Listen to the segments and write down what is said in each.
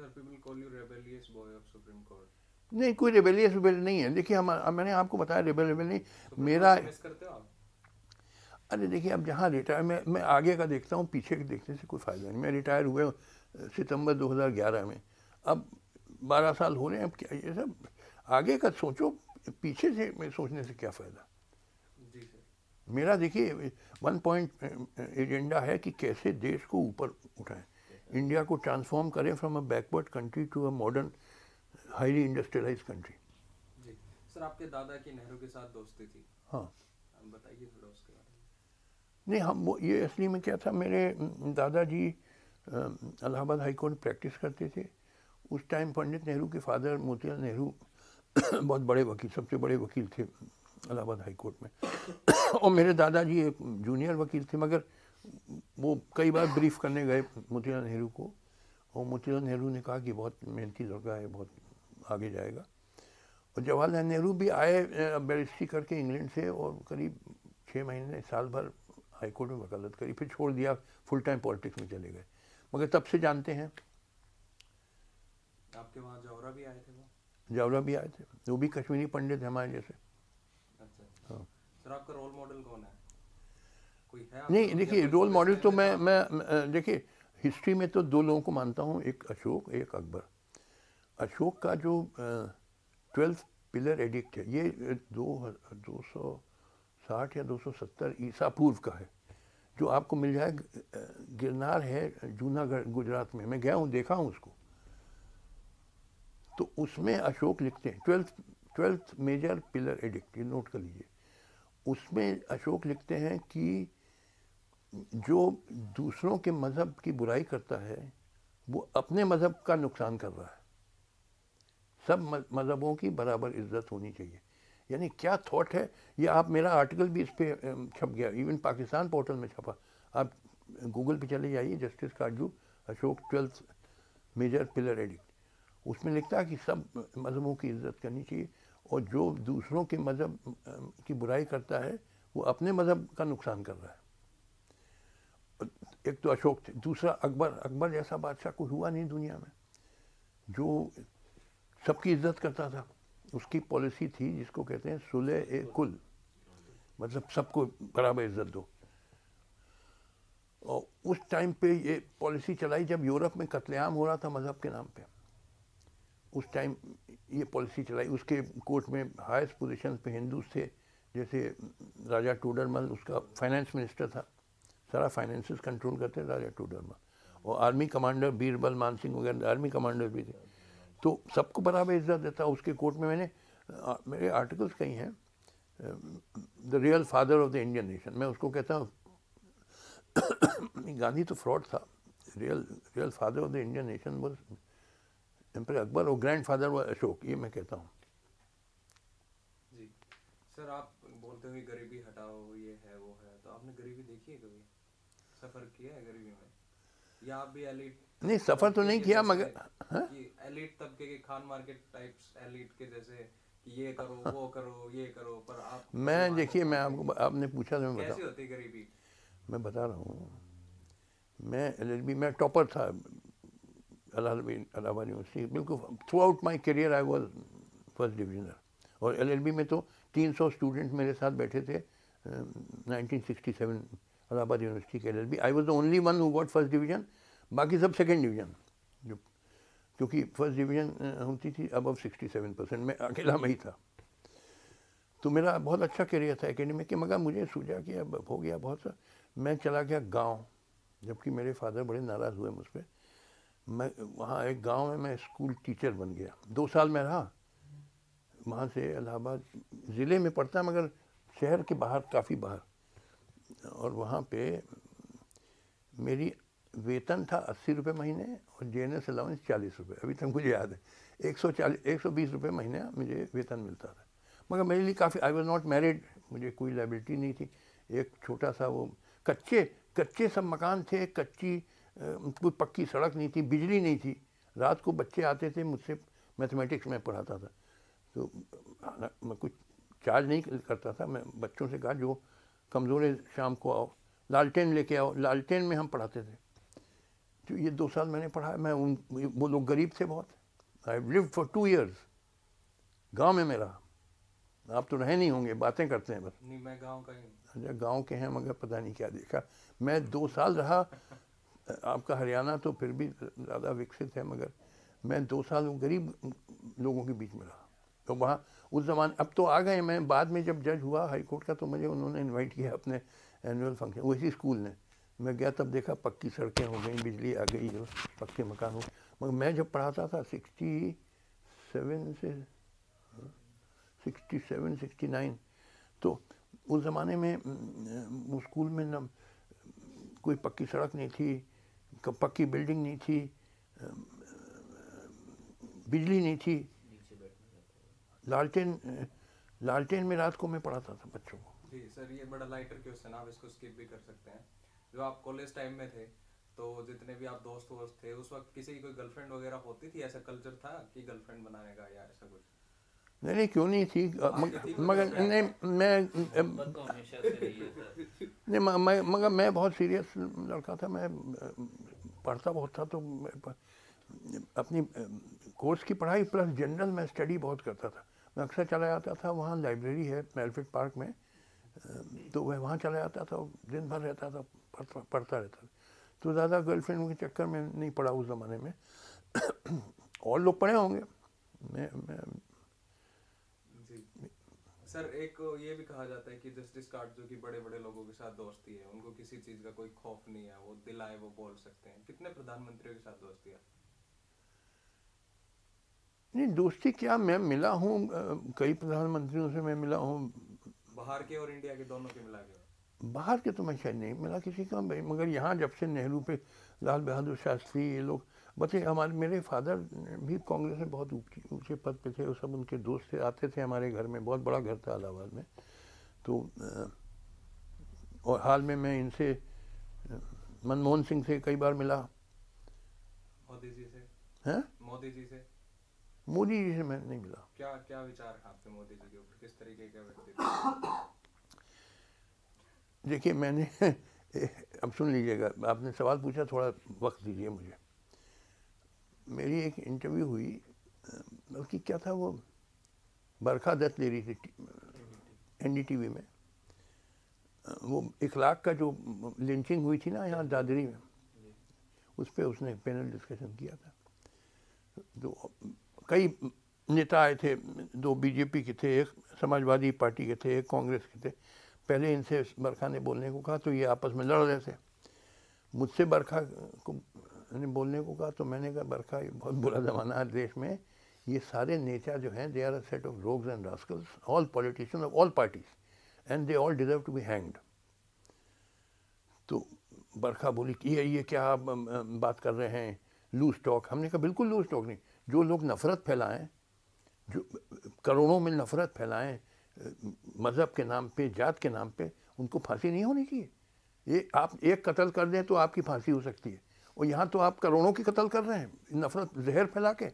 Sir, people call you rebellious boy of Supreme Court. नहीं, कोई rebellious rebel नहीं है। देखिए हम मैंने आपको बताया रेबेल रेबेल नहीं सुप्रीम मेरा। कोर्ट को मिस करते हो आप? अरे देखिए अब जहाँ रिटायर मैं आगे का देखता हूँ, पीछे के देखने से कोई फ़ायदा नहीं। मैं रिटायर हुए सितंबर 2011 में, अब 12 साल हो रहे हैं। अब क्या ये सब आगे का सोचो, पीछे से मैं सोचने से क्या फ़ायदा। जी सर। मेरा देखिए 1 पॉइंट एजेंडा है कि कैसे देश को ऊपर उठाएं, इंडिया को ट्रांसफॉर्म करें from a backward country to a modern highly industrialize country. जी सर, आपके दादा की नेहरू के साथ दोस्ती थी, हाँ, आप बताइए थोड़ा उसके बारे में। नहीं हम वो ये असली में क्या था, मेरे दादाजी इलाहाबाद हाई कोर्ट में प्रैक्टिस करते थे। उस टाइम पंडित नेहरू के फादर मोतीलाल नेहरू बहुत बड़े वकील, सबसे बड़े वकील थे इलाहाबाद हाई कोर्ट में। और मेरे दादाजी एक जूनियर वकील थे, मगर वो कई बार ब्रीफ करने गए मोतीलाल नेहरू को, और मोतीलाल नेहरू ने कहा कि बहुत मेहनती लड़का है, बहुत आगे जाएगा। और जवाहरलाल नेहरू भी आए बैरिस्ट्री करके इंग्लैंड से, और करीब 6 महीने साल भर हाई कोर्ट में वकालत करी, फिर छोड़ दिया, फुल टाइम पॉलिटिक्स में चले गए। मगर तब से जानते हैं। आपके वहाँ जौहरा भी आए थे वो? जौहरा भी आए थे, वो भी कश्मीरी पंडित है हमारे जैसे। अच्छा। हाँ। सर, आपका रोल मॉडल कौन है? कोई है नहीं देखिए, रोल मॉडल तो मैं देखिए हिस्ट्री में तो 2 लोगों को मानता हूँ, एक अशोक, एक अकबर। अशोक का जो 12th पिलर एडिक्ट है, ये 260 या 270 ईसा पूर्व का है, जो आपको मिल जाए। गिरनार है जूनागढ़ गुजरात में, मैं गया हूँ, देखा हूँ उसको। तो उसमें अशोक लिखते हैं 12th मेजर पिलर एडिक्ट, ये नोट कर लीजिए। उसमें अशोक लिखते हैं कि जो दूसरों के मज़हब की बुराई करता है वो अपने मज़हब का नुकसान कर रहा है। सब मज़हबों की बराबर इज्जत होनी चाहिए। यानी क्या थॉट है ये। आप मेरा आर्टिकल भी इस पर छप गया, इवन पाकिस्तान पोर्टल में छपा। आप गूगल पे चले जाइए, जस्टिस काजू Ashok 12th major pillar addict, उसमें लिखता है कि सब मज़हबों की इज्जत करनी चाहिए, और जो दूसरों के मज़हब की बुराई करता है वो अपने मज़हब का नुकसान कर रहा है। एक तो अशोक थे, दूसरा अकबर। अकबर जैसा बादशाह कोई हुआ नहीं दुनिया में, जो सबकी इज्जत करता था। उसकी पॉलिसी थी जिसको कहते हैं सुलह कुल, मतलब सबको बराबर इज्जत दो। और उस टाइम पे ये पॉलिसी चलाई जब यूरोप में कत्लेआम हो रहा था मज़हब के नाम पे। उस टाइम ये पॉलिसी चलाई। उसके कोर्ट में हाईएस्ट पोजीशन पे हिंदूज थे, जैसे राजा टोडरमल, उसका फाइनेंस मिनिस्टर था, सारा फाइनेंसेस कंट्रोल करते राजा टोडरमल। और आर्मी कमांडर बीरबल मानसिंह वगैरह आर्मी कमांडर भी थे। तो सबको बराबर इज्जत देता। उसके कोर्ट में मेरे आर्टिकल्स कई हैं, the real father of the Indian nation, मैं उसको कहता हूँ। गांधी तो फ्रॉड था, real father of the Indian nation was emperor Akbar, और ग्रैंड फादर वो अशोक, ये मैं कहता हूँ। जी सर, आप बोलते हुए गरीबी हटाओ, ये है वो है, तो आपने गरीबी देखी है कभी? सफर किया है गरीबी में? या आप भी एलिट? नहीं, सफ़र तो नहीं किया, मगर कि एलिट तबके के, खान मार्केट टाइप्स एलिट के जैसे कि ये करो वो करो ये करो, पर आप मैं देखिए, मैं आपको, आपने पूछा तो मैं बता, कैसी होती गरीबी? मैं बता रहा हूँ। मैं LLB में टॉपर था इलाहाबाद यूनिवर्सिटी, बिल्कुल throughout my career I was first divisioner. और LLB में तो 300 स्टूडेंट मेरे साथ बैठे थे 1967 इलाहाबाद यूनिवर्सिटी के LLB। I was the only one who got first division, बाकी सब सेकेंड डिवीजन, जो क्योंकि फर्स्ट डिवीजन होती थी अबव 67%, मैं अकेला में ही था। तो मेरा बहुत अच्छा करियर था एकेडमिक के, मगर मुझे सूझा कि अब हो गया बहुत सा। मैं चला गया गांव, जबकि मेरे फादर बड़े नाराज़ हुए मुझ पर। मैं वहाँ एक गांव में मैं स्कूल टीचर बन गया, 2 साल में रहा। वहाँ से इलाहाबाद ज़िले में पड़ता, मगर शहर के बाहर, काफ़ी बाहर। और वहाँ पे मेरी वेतन था 80 रुपये महीने, और JNS अलाउंस 40 रुपये, अभी तक मुझे याद है। 120 रुपये महीने मुझे वेतन मिलता था। मगर मेरे लिए काफ़ी, आई वॉज नॉट मैरिड, मुझे कोई लाइबिलिटी नहीं थी। एक छोटा सा वो कच्चे सब मकान थे, कच्ची कोई पक्की सड़क नहीं थी, बिजली नहीं थी। रात को बच्चे आते थे मुझसे, मैथमेटिक्स में पढ़ाता था, तो मैं कुछ चार्ज नहीं करता था। मैं बच्चों से कहा जो कमज़ोर है शाम को आओ, लालटेन लेके आओ, लालटेन में हम पढ़ाते थे। तो ये 2 साल मैंने पढ़ा। मैं वो लोग गरीब थे बहुत। आई लिव्ड फॉर 2 years गांव में मेरा। आप तो रहे नहीं होंगे, बातें करते हैं बस। नहीं, मैं गांव का ही हूँ। अच्छा, गांव के हैं मगर पता नहीं क्या देखा। मैं 2 साल रहा। आपका हरियाणा तो फिर भी ज़्यादा विकसित है, मगर मैं 2 साल गरीब लोगों के बीच में रहा। तो वहाँ उस ज़माने, अब तो आ गए। मैं बाद में जब जज हुआ हाई कोर्ट का, तो मुझे उन्होंने इनवाइट किया अपने एनुअल फंक्शन, उसी स्कूल ने। मैं गया तब देखा पक्की सड़कें हो गई, बिजली आ गई, जो पक्के मकान हो। मगर मैं जब पढ़ाता था 67 69, तो उस ज़माने में उस स्कूल में न कोई पक्की सड़क नहीं थी, पक्की बिल्डिंग नहीं थी, बिजली नहीं थी। लालटेन में रात को मैं पढ़ाता था बच्चों को। जी सर, ये बड़ा लाइटर क्वेश्चन, आप इसको स्किप भी कर सकते हैं। जो आप कॉलेज टाइम में थे, तो जितने भी आप दोस्त थे, उस वक्त किसी की कोई गर्लफ्रेंड वगैरह होती थी? ऐसा कल्चर था कि गर्लफ्रेंड बनाने का या ऐसा कुछ? नहीं, क्यों नहीं थी, मगर नहीं, मगर मैं बहुत सीरियस लड़का था। मैं पढ़ता बहुत था, तो अपनी कोर्स की पढ़ाई प्लस जनरल मैं स्टडी बहुत करता था। मैं अक्सर चला जाता था, वहाँ लाइब्रेरी है मेलफिट पार्क में, तो वह वहाँ चला जाता था, दिन भर रहता था, पढ़ता रहता था। तो ज़्यादा गर्लफ्रेंड के चक्कर में नहीं पड़ा उस ज़माने में। और लोग पढ़े होंगे। मैं जी सर, एक ये भी कहा जाता है कि जस्टिस कार्ड जो कि बड़े बड़े लोगों के साथ दोस्ती है, उनको किसी चीज़ का कोई खौफ नहीं है, वो दिल आए वो बोल सकते हैं। कितने प्रधानमंत्रियों के साथ दोस्ती है? नहीं, दोस्ती क्या, मैं मिला हूँ कई प्रधानमंत्रियों से मैं मिला हूँ। बाहर के और इंडिया के दोनों के मिला के? बाहर के तो मैं शायद नहीं मिला किसी का, मगर यहाँ जब से नेहरू पे लाल बहादुर शास्त्री, ये लोग बच्चे, हमारे मेरे फादर भी कांग्रेस में बहुत ऊंचे पद पे थे, वो सब उनके दोस्त थे, आते थे हमारे घर में। बहुत बड़ा घर था इलाहाबाद में। तो और हाल में मैं इनसे मनमोहन सिंह से कई बार मिला। मोदी जी से? हैं? मोदी जी से? मोदी जी से मैं नहीं मिला। क्या क्या विचार है आपके मोदी जी के ऊपर? किस तरीके के व्यक्ति थे? देखिए, मैंने अब सुन लीजिएगा, आपने सवाल पूछा, थोड़ा वक्त दीजिए मुझे। मेरी एक इंटरव्यू हुई, बल्कि क्या था वो, बरखा दत्त ले रही थी NDTV में। वो 1 लाख का जो लिंचिंग हुई थी ना यहाँ दादरी में, उस पर उसने पैनल डिस्कशन किया था। तो कई नेता आए थे, 2 BJP के थे, एक समाजवादी पार्टी के थे, एक कांग्रेस के थे। पहले इनसे बरखा ने बोलने को कहा, तो ये आपस में लड़ रहे थे। मुझसे बरखा को ने बोलने को कहा, तो मैंने कहा, बरखा, ये बहुत बुरा ज़माना है देश में, ये सारे नेता जो हैं, they are a set of rogues and rascals, all politician of all parties, and they all deserve to be hanged. तो बरखा बोली कि ये क्या आप बात कर रहे हैं, लूज टॉक। हमने कहा बिल्कुल लूज टॉक नहीं। जो लोग नफ़रत फैलाएं, जो करोड़ों में नफ़रत फैलाएं मज़हब के नाम पे, जात के नाम पे, उनको फांसी नहीं होनी चाहिए। ये आप एक कत्ल कर दें तो आपकी फांसी हो सकती है, और यहाँ तो आप करोड़ों की कत्ल कर रहे हैं नफ़रत जहर फैला के।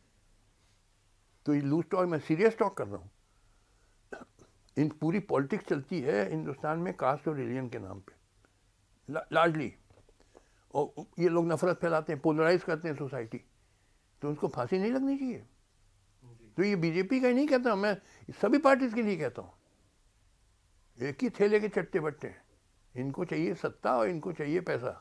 तो ये लूज टॉक, मैं सीरियस टॉक कर रहा हूँ। इन पूरी पॉलिटिक्स चलती है हिंदुस्तान में कास्ट और रिलीजन के नाम पे लार्जली, और ये लोग नफ़रत फैलाते हैं, पोलराइज करते हैं सोसाइटी, तो उनको फांसी नहीं लगनी चाहिए। तो ये BJP का ही नहीं कहता, मैं सभी पार्टीज के लिए कहता हूँ। एक ही थैले के चट्टे बट्टे हैं, इनको चाहिए सत्ता और इनको चाहिए पैसा।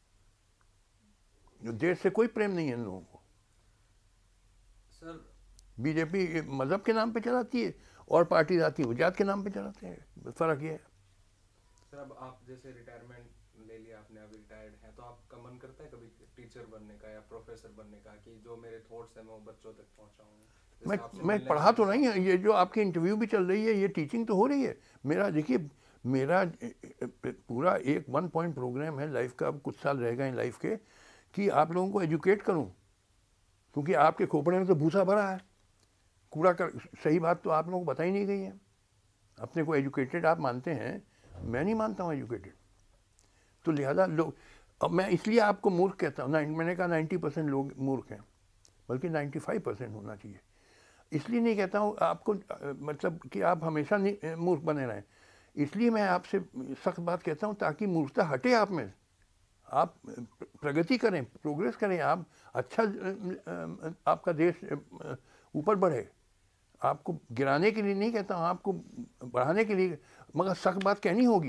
देश से कोई प्रेम नहीं है इन लोगों को। सर, BJP मज़हब के नाम पे चलाती है, और पार्टी आती है वो जात के नाम पे चलाते हैं। फ़र्क ये है। सर, अब आप जैसे रिटायरमेंट ले लिया आपने, अभी रिटायर्ड हैं, तो आपका मन करता है कभी टीचर बनने का या प्रोफेसर बनने का, कि जो मेरे थॉट्स हैं मैं वो बच्चों तक पहुंचाऊं? मैं पढ़ा तो नहीं है, ये जो आपकी इंटरव्यू भी चल रही है, ये टीचिंग तो हो रही है। मेरा देखिए, मेरा पूरा एक 1 पॉइंट प्रोग्राम है लाइफ का, अब कुछ साल रह गए लाइफ के, कि आप लोगों को एजुकेट करूं, क्योंकि आपके खोपड़े में तो भूसा भरा है, कूड़ा कर। सही बात तो आप लोगों को बताई नहीं गई है। अपने को एजुकेटेड आप मानते हैं, मैं नहीं मानता हूँ एजुकेटेड। तो लिहाजा लोग, अब मैं इसलिए आपको मूर्ख कहता हूँ, मैंने कहा 90% लोग मूर्ख हैं, बल्कि 95% होना चाहिए। इसलिए नहीं कहता हूँ आपको, मतलब कि आप हमेशा मूर्ख बने रहें। इसलिए मैं आपसे सख्त बात कहता हूँ ताकि मूर्खता हटे आप में। आप प्रगति करें, प्रोग्रेस करें, आप अच्छा आपका देश ऊपर बढ़े। आपको गिराने के लिए नहीं कहता हूँ, आपको बढ़ाने के लिए, मगर सख्त बात कहनी होगी।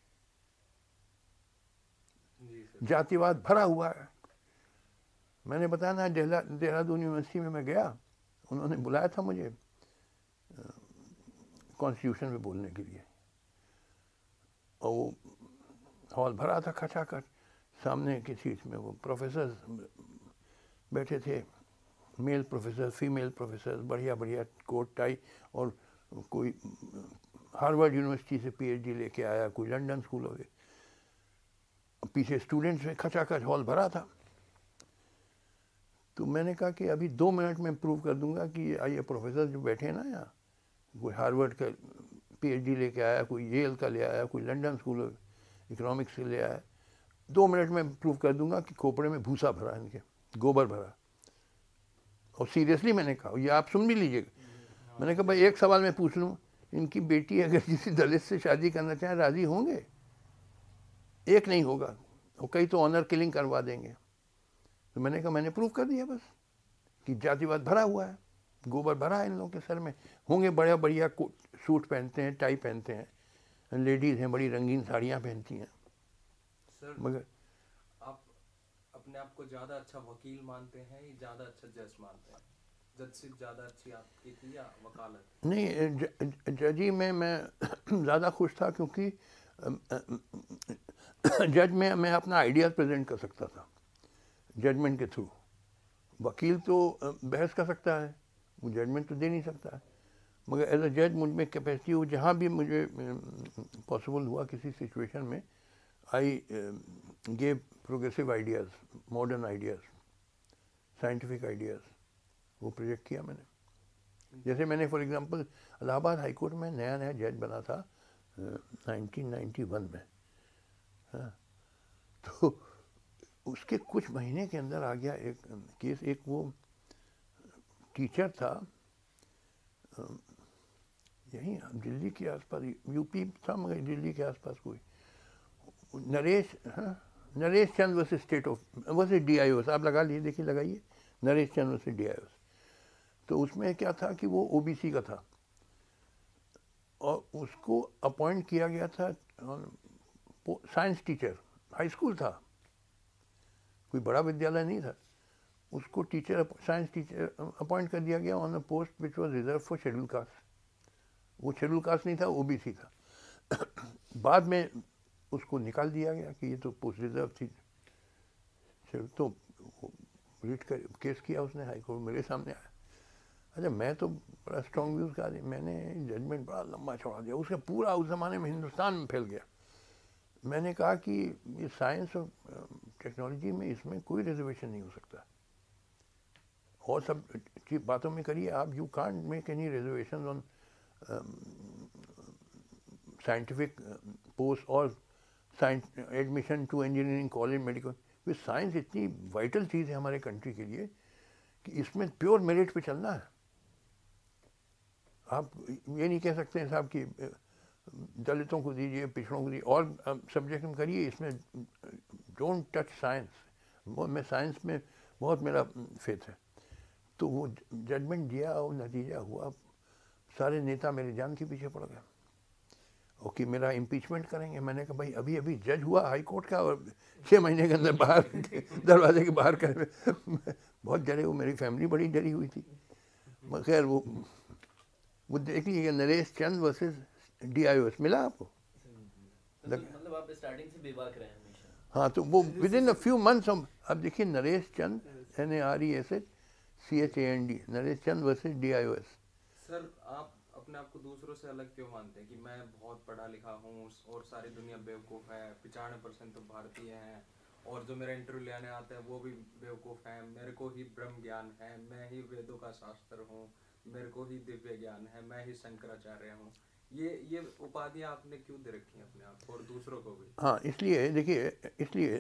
जी सर। जातिवाद भरा हुआ है। मैंने बताया ना, देहरादून यूनिवर्सिटी में मैं गया, उन्होंने बुलाया था मुझे कॉन्स्टिट्यूशन में बोलने के लिए, और वो हॉल भरा था खचाखच। सामने की सीट में वो प्रोफेसर बैठे थे, मेल प्रोफेसर, फीमेल प्रोफेसर, बढ़िया बढ़िया कोट टाई, और कोई हार्वर्ड यूनिवर्सिटी से पीएचडी लेके आया, कोई लंदन स्कूल हो गए। पीछे स्टूडेंट्स में खचाखच हॉल भरा था। तो मैंने कहा कि अभी 2 मिनट में प्रूव कर दूंगा कि ये प्रोफेसर जो बैठे हैं ना यहाँ, कोई हार्वर्ड का पीएचडी लेके आया, कोई येल का ले आया, कोई लंदन स्कूल ऑफ इकोनॉमिक्स से ले आया, 2 मिनट में प्रूव कर दूंगा कि खोपड़े में भूसा भरा, इनके गोबर भरा। और सीरियसली मैंने कहा, ये आप सुन भी लीजिएगा। मैंने कहा भाई एक सवाल मैं पूछ लूँ, इनकी बेटी अगर किसी दलित से शादी करना चाहे राजी होंगे? एक नहीं होगा, और कई तो ऑनर किलिंग करवा देंगे। तो मैंने कहा मैंने प्रूव कर दिया बस कि जातिवाद भरा हुआ है, गोबर भरा है इन लोगों के सर में। होंगे बढ़िया बढ़िया सूट पहनते हैं, टाई पहनते हैं, लेडीज़ हैं बड़ी रंगीन साड़ियाँ पहनती हैं। सर मगर आप अपने आप को ज़्यादा अच्छा वकील मानते हैं या ज़्यादा अच्छा जज मानते हैं? जजशिप ज़्यादा अच्छी आपकी थी या वकालत? नहीं, जजी में मैं ज़्यादा खुश था, क्योंकि जज में मैं अपना आइडिया प्रेजेंट कर सकता था जजमेंट के थ्रू। वकील तो बहस कर सकता है, वो जजमेंट तो दे नहीं सकता है। मगर एज अ जज मुझ में कैपेसिटी हो, जहाँ भी मुझे पॉसिबल हुआ किसी सिचुएशन में, I gave progressive ideas, modern ideas, scientific ideas, वो प्रोजेक्ट किया मैंने। जैसे मैंने for example Allahabad high court में नया नया जज बना था 1991 में, हाँ, तो उसके कुछ महीने के अंदर आ गया एक केस। एक वो टीचर था, यहीं दिल्ली के आसपास, यूपी था मगर दिल्ली के आसपास, कोई नरेश, हाँ, Naresh Chand versus state of versus DIOS, आप लगा लिए, देखिए लगाइए, नरेश चंद वर्सेस DIOS। तो उसमें क्या था कि वो OBC का था, और उसको अपॉइंट किया गया था साइंस टीचर, हाई स्कूल था, कोई बड़ा विद्यालय नहीं था। उसको टीचर, साइंस टीचर अपॉइंट कर दिया गया on a post which was reserve for schedule caste. वो शेड्यूल कास्ट नहीं था, OBC था। बाद में उसको निकाल दिया गया कि ये तो पोस्ट रिजर्व थी। तो रिट कर केस किया उसने, हाई कोर्ट मेरे सामने आया। अच्छा, मैं तो बड़ा स्ट्रॉन्ग व्यूज़ का, मैंने जजमेंट बड़ा लंबा चौड़ा दिया, उसका पूरा उस ज़माने में हिंदुस्तान में फैल गया। मैंने कहा कि ये साइंस और टेक्नोलॉजी में इसमें कोई रिजर्वेशन नहीं हो सकता, और सब बातों में करिए आप, you can't make any reservation on scientific post और admission to engineering college, medical. ये साइंस इतनी वाइटल चीज़ है हमारे कंट्री के लिए कि इसमें प्योर मेरिट पे चलना है। आप ये नहीं कह सकते हैं साहब कि दलितों को दीजिए, पिछड़ों को दीजिए, और सब्जेक्ट में करिए, इसमें डोंट टच साइंस। मैं साइंस में बहुत मेरा फेथ है। तो वो जजमेंट दिया और नतीजा हुआ, सारे नेता मेरे जान के पीछे पड़ गए, और कि मेरा इम्पीचमेंट करेंगे। मैंने कहा भाई अभी अभी जज हुआ हाई कोर्ट का, और 6 महीने के अंदर बाहर दरवाजे के बाहर कर बहुत डरे, वो मेरी फैमिली बड़ी डरी हुई थी। खैर वो देख लीजिए, नरेश चंद वर्सेस DIOS मिला आपको? मतलब आप स्टार्टिंग से बेबाक रहे हैं हमेशा। हाँ, तो वो within a few months हम, अब देखिए Naresh Chand, NARESHCHAND, Naresh Chand versus DIOS। Sir आप अपने आप को दूसरों से अलग क्यों मानते हैं कि मैं बहुत पढ़ा लिखा हूँ और सारी दुनिया बेवकूफ़ है, 95% तो भारतीय हैं, और जो मेरा इंटरव्यू लेने आते हैं वो भी बेवकूफ़ हैं, मेरे को ही ब्रह्म ज्ञान है, मैं ही वेदों का शास्त्र हूँ, मेरे को ही दिव्य ज्ञान है, मैं ही शंकराचार्य हूँ। ये उपाधियाँ आपने क्यों दे रखी हैं अपने आप को और दूसरों को भी? हाँ, इसलिए देखिए, इसलिए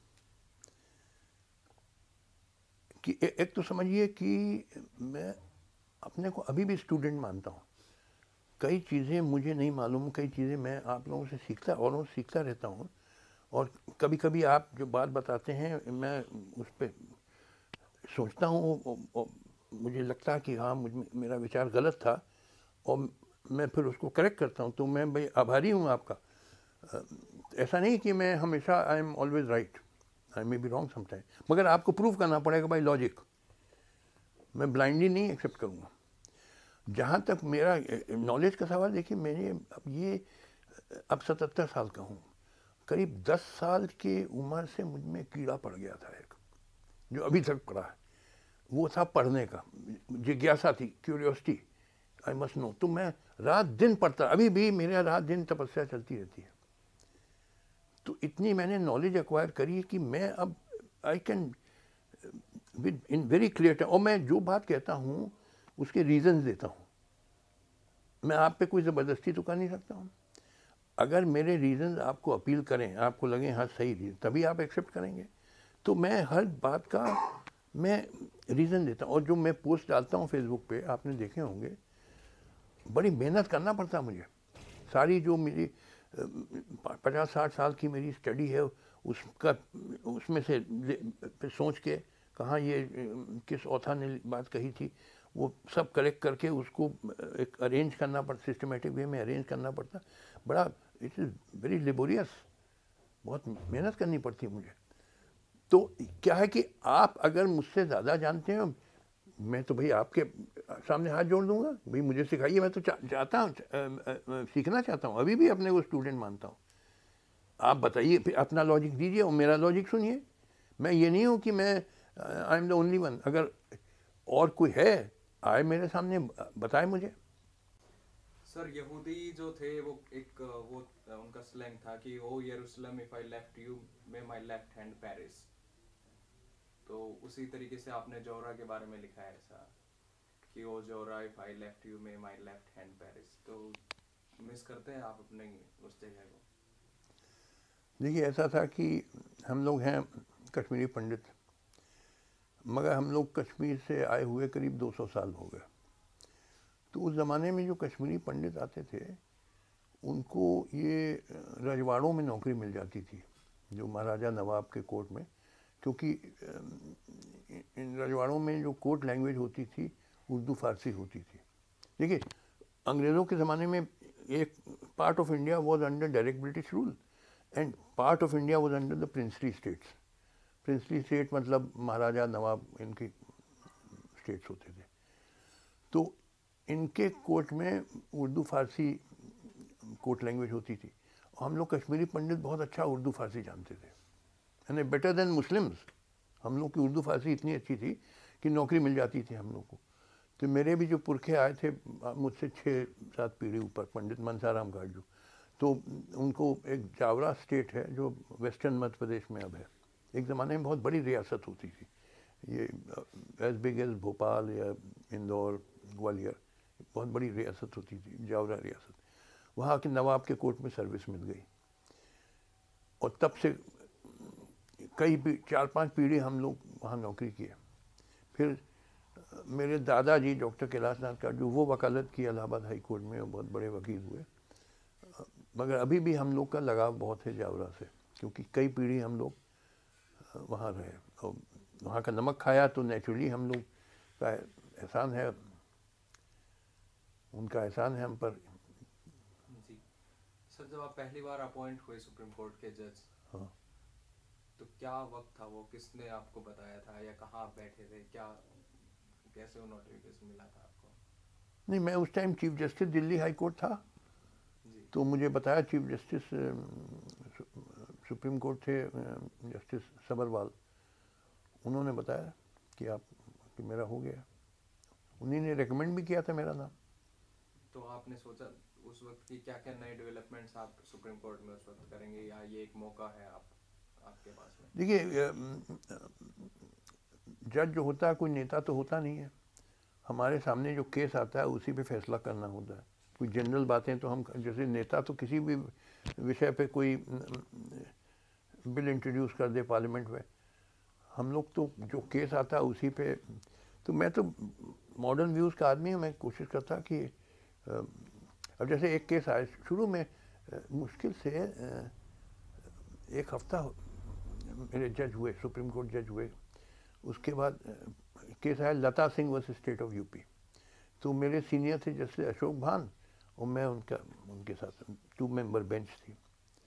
कि एक तो समझिए कि मैं अपने को अभी भी स्टूडेंट मानता हूँ। कई चीज़ें मुझे नहीं मालूम, कई चीज़ें मैं आप लोगों से सीखता, औरों से सीखता रहता हूँ, और कभी कभी आप जो बात बताते हैं मैं उस पर सोचता हूँ और मुझे लगता है कि हाँ मेरा विचार गलत था और मैं फिर उसको करेक्ट करता हूँ, तो मैं भाई आभारी हूँ आपका। ऐसा नहीं कि मैं हमेशा I am always right, I may be wrong sometime, मगर आपको प्रूव करना पड़ेगा बाई लॉजिक। मैं ब्लाइंडली नहीं एक्सेप्ट करूँगा। जहाँ तक मेरा नॉलेज का सवाल, देखिए मैंने अब 77 साल का हूँ, करीब 10 साल की उम्र से मुझ में कीड़ा पड़ गया था एक, जो अभी तक पड़ा है। वो था पढ़ने का, जिज्ञासा थी, क्यूरियोसिटी, आई मस्ट नो। तो मैं रात दिन पढ़ता, अभी भी मेरा रात दिन तपस्या चलती रहती है। तो इतनी मैंने नॉलेज एक्वायर करी है कि मैं अब I can within very clear time, और मैं जो बात कहता हूँ उसके रीजंस देता हूँ। मैं आप पे कोई ज़बरदस्ती तो कर नहीं सकता हूँ। अगर मेरे रीजंस आपको अपील करें, आपको लगे हाँ सही रीजन, तभी आप एक्सेप्ट करेंगे। तो मैं हर बात का मैं रीज़न देता हूँ। और जो मैं पोस्ट डालता हूँ फेसबुक पे, आपने देखे होंगे, बड़ी मेहनत करना पड़ता है मुझे। सारी जो मेरी 50-60 साल की मेरी स्टडी है उसमें से सोच के कहाँ ये किस ऑथर ने बात कही थी, वो सब कलेक्ट करके उसको एक अरेंज करना पड़ता, सिस्टमेटिक वे में अरेंज करना पड़ता। बड़ा इट इज़ वेरी लेबोरियस, बहुत मेहनत करनी पड़ती है मुझे। तो क्या है कि आप अगर मुझसे ज़्यादा जानते हैं, मैं तो भाई आपके सामने हाथ जोड़ दूंगा, भाई मुझे सिखाइए, मैं तो चाहता हूँ, सीखना चाहता हूँ, अभी भी अपने को स्टूडेंट मानता हूँ। आप बताइए, फिर अपना लॉजिक दीजिए और मेरा लॉजिक सुनिए। मैं ये नहीं हूँ कि मैं I am the only one. अगर और कोई है आए मेरे सामने, बताए मुझे। सर यहूदी जो थे वो एक वो उनका स्लैंग था कि O Jerusalem if I left you may my left hand perish. तो उसी तरीके से आपने जोरा के बारे में लिखा है ऐसा कि ओ जोरा if I left you may my left hand perish. तो मिस करते हैं आप अपने उस जगह को? देखिए ऐसा था कि हम लोग हैं कश्मीरी पंडित, मगर हम लोग कश्मीर से आए हुए करीब 200 साल हो गए। तो उस ज़माने में जो कश्मीरी पंडित आते थे उनको ये रजवाड़ों में नौकरी मिल जाती थी, जो महाराजा नवाब के कोर्ट में, क्योंकि इन रजवाड़ों में जो कोर्ट लैंग्वेज होती थी उर्दू फारसी होती थी। देखिए अंग्रेज़ों के ज़माने में एक part of India was under direct British rule and part of India was under the princely states. Princely state मतलब महाराजा नवाब इनके स्टेट्स होते थे। तो इनके कोर्ट में उर्दू फारसी कोर्ट लैंग्वेज होती थी। और हम लोग कश्मीरी पंडित बहुत अच्छा उर्दू फारसी जानते थे, यानी बेटर देन मुस्लिम्स। हम लोग की उर्दू फारसी इतनी अच्छी थी कि नौकरी मिल जाती थी हम लोग को। तो मेरे भी जो पुरखे आए थे मुझसे 6-7 पीढ़ी ऊपर, पंडित मनसाराम काटजू, तो उनको एक जावरा स्टेट है जो वेस्टर्न मध्य प्रदेश में अब है। एक ज़माने में बहुत बड़ी रियासत होती थी, ये एज बिग एज भोपाल या इंदौर, ग्वालियर, बहुत बड़ी रियासत होती थी, जावरा रियासत। वहाँ के नवाब के कोर्ट में सर्विस मिल गई और तब से कई 4-5 पीढ़ी हम लोग वहाँ नौकरी किए। फिर मेरे दादाजी डॉक्टर कैलाश नाथ काटजू, वो वकालत की इलाहाबाद हाई कोर्ट में, बहुत बड़े वकील हुए। मगर अभी भी हम लोग का लगाव बहुत है जावरा से, क्योंकि कई पीढ़ी हम लोग वहाँ रहे और वहाँ का नमक खाया, तो नेचुरली हम लोग का एहसान है, उनका एहसान है हम पर। जी सर, जब आप पहली बार अपॉइंट हुए सुप्रीम कोर्ट के जज, हाँ, तो क्या वक्त था वो, किसने आपको बताया था या कहाँ आप बैठे थे, क्या कैसे वो नोटिफिकेशन मिला था आपको? नहीं, मैं उस time chief justice Delhi high court था। जी। तो मुझे बताया चीफ जस्टिस सुप्रीम कोर्ट थे जस्टिस सबरवाल, उन्होंने बताया कि मेरा हो गया। उन्हीं ने रेकमेंड भी किया था मेरा नाम। तो आपने सोचा उस वक्त की क्या क्या नए डेवलपमेंट्स आप सुप्रीम कोर्ट में उस वक्त करेंगे, या ये एक मौका है आपके पास में? देखिए जज जो होता है कोई नेता तो होता नहीं है। हमारे सामने जो केस आता है उसी पे फैसला करना होता है। कोई जनरल बातें तो हम, जैसे नेता तो किसी भी विषय पे कोई बिल इंट्रोड्यूस कर दे पार्लियामेंट में, हम लोग तो जो केस आता है उसी पे। तो मैं तो मॉडर्न व्यूज़ का आदमी हूँ। मैं कोशिश करता कि अब जैसे एक केस आया शुरू में, मुश्किल से एक हफ्ता मेरे जज हुए, सुप्रीम कोर्ट जज हुए, उसके बाद केस आया Lata Singh versus state of UP. तो मेरे सीनियर थे जैसे अशोक भान और मैं उनके साथ 2 मेंबर बेंच थी।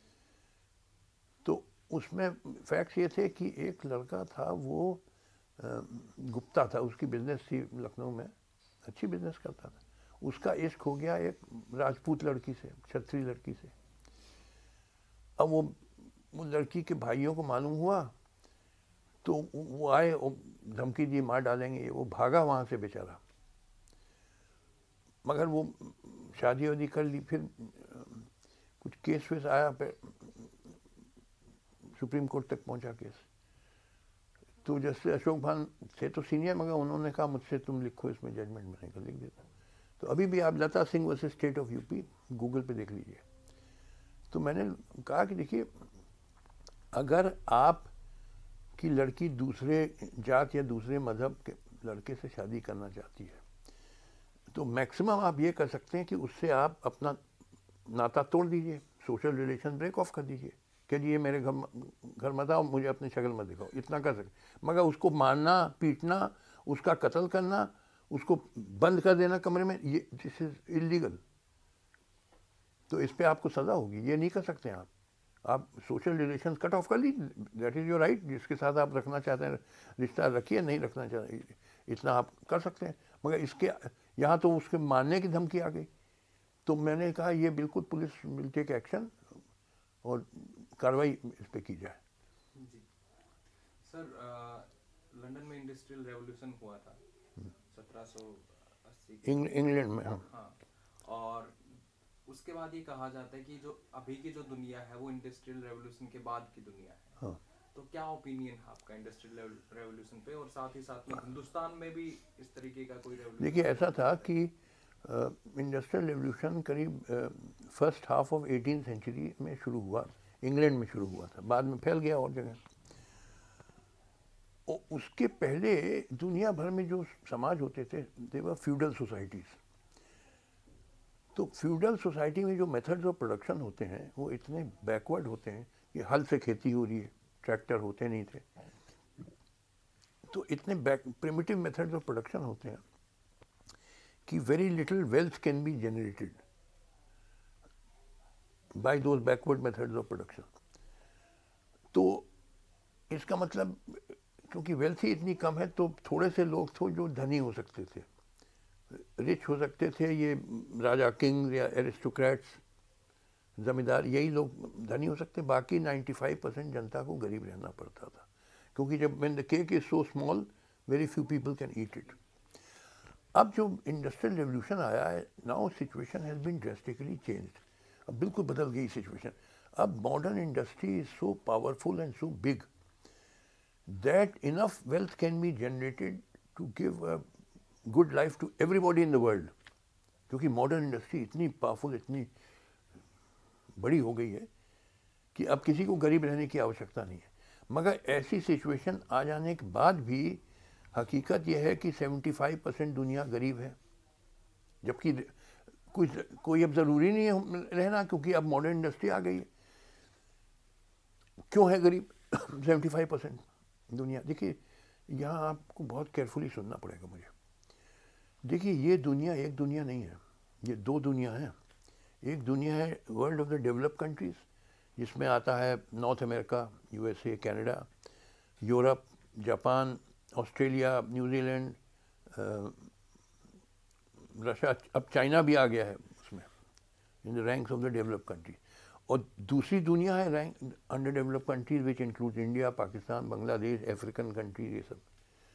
तो उसमें फैक्ट्स ये थे कि एक लड़का था, वो गुप्ता था, उसकी बिजनेस थी लखनऊ में, अच्छी बिजनेस करता था। उसका इश्क हो गया एक राजपूत लड़की से, क्षत्रिय लड़की से। अब वो लड़की के भाइयों को मालूम हुआ तो वो आए और धमकी दी मार डालेंगे, वो भागा वहाँ से बेचारा। मगर वो शादी वादी कर ली, फिर कुछ केस वेस आया, फिर सुप्रीम कोर्ट तक पहुंचा केस। तो जैसे अशोक भान थे तो सीनियर, मगर उन्होंने कहा मुझसे तुम लिखो इसमें जजमेंट बनेगा, लिख देता। तो अभी भी आप Lata Singh versus state of UP Google पे देख लीजिए। तो मैंने कहा कि देखिए, अगर आप की लड़की दूसरे जात या दूसरे मज़हब के लड़के से शादी करना चाहती है तो मैक्सिमम आप ये कर सकते हैं कि उससे आप अपना नाता तोड़ दीजिए, सोशल रिलेशन ब्रेक ऑफ कर दीजिए कि जी ये मेरे घर मत आओ, मुझे अपनी शक्ल मत दिखाओ, इतना कर सकते। मगर उसको मारना, पीटना, उसका कत्ल करना, उसको बंद कर देना कमरे में, ये दिस इज इलीगल। तो इस पे आपको सज़ा होगी, ये नहीं कर सकते हैं आप सोशल रिलेशन कट ऑफ कर लीजिए, दैट इज़ योर राइट। जिसके साथ आप रखना चाहते हैं रिश्ता रखिए, नहीं रखना चाहते इतना आप कर सकते हैं। मगर इसके यहाँ तो उसके मारने की धमकी आ गई। तो मैंने कहा ये बिल्कुल पुलिस विल टेक एक्शन और कार्रवाई इस पे की जाए। जी सर, लंदन में इंडस्ट्रियल रेवोल्यूशन हुआ था 1780 इंग्लैंड में। हाँ, और उसके बाद ये कहा जाता है कि जो अभी की जो दुनिया है वो इंडस्ट्रियल रेवोल्यूशन के बाद की दुनिया है। हाँ। तो क्या ओपिनियन है आपका इंडस्ट्रियल रेवोल्यूशन पे, और साथ ही साथ में हिंदुस्तान में भी इस तरीके का कोई रेवोल्यूशन? देखिए, ऐसा था कि इंडस्ट्रियल रेवोल्यूशन करीब first half of 18th century में शुरू हुआ, इंग्लैंड में शुरू हुआ था, बाद में फैल गया और जगह। और उसके पहले दुनिया भर में जो समाज होते थे दे वर फ्यूडल सोसाइटीज़। तो फ्यूडल सोसाइटी में जो मेथड्स ऑफ प्रोडक्शन होते हैं वो इतने बैकवर्ड होते हैं कि हल से खेती हो रही है, ट्रैक्टर होते नहीं थे, तो इतने प्रिमिटिव मेथड्स ऑफ प्रोडक्शन होते हैं कि very little wealth can be generated by those backward methods of production. तो इसका मतलब, क्योंकि वेल्थ ही इतनी कम है तो थोड़े से लोग थे जो धनी हो सकते थे, रिच हो सकते थे, ये राजा, किंग्स या एरिस्टोक्रेट्स, जमींदार, यही लोग धनी हो सकते। बाकी 95% जनता को गरीब रहना पड़ता था, क्योंकि जब when the cake is so small very few people can eat it. अब जो इंडस्ट्रियल रेवोल्यूशन आया है, now situation has been drastically changed. अब बिल्कुल बदल गई सिचुएशन। अब modern industry is so powerful and so big that enough wealth can be generated to give a good life to everybody in the world. क्योंकि modern industry इतनी powerful, इतनी बड़ी हो गई है कि अब किसी को गरीब रहने की आवश्यकता नहीं है। मगर ऐसी सिचुएशन आ जाने के बाद भी हकीकत यह है कि 75% दुनिया गरीब है, जबकि कोई अब ज़रूरी नहीं है रहना, क्योंकि अब मॉडर्न इंडस्ट्री आ गई है। क्यों है गरीब 75% दुनिया? देखिए, यहाँ आपको बहुत केयरफुली सुनना पड़ेगा मुझे। देखिए, ये दुनिया एक दुनिया नहीं है, ये दो दुनिया हैं। एक दुनिया है world of the developed countries, जिसमें आता है North America, USA, Canada, Europe, Japan, Australia, New Zealand, Russia, अब चाइना भी आ गया है उसमें, in the ranks of the developed country. और दूसरी दुनिया है rank under developed countries which include India, Pakistan, Bangladesh, African countries, ये सब।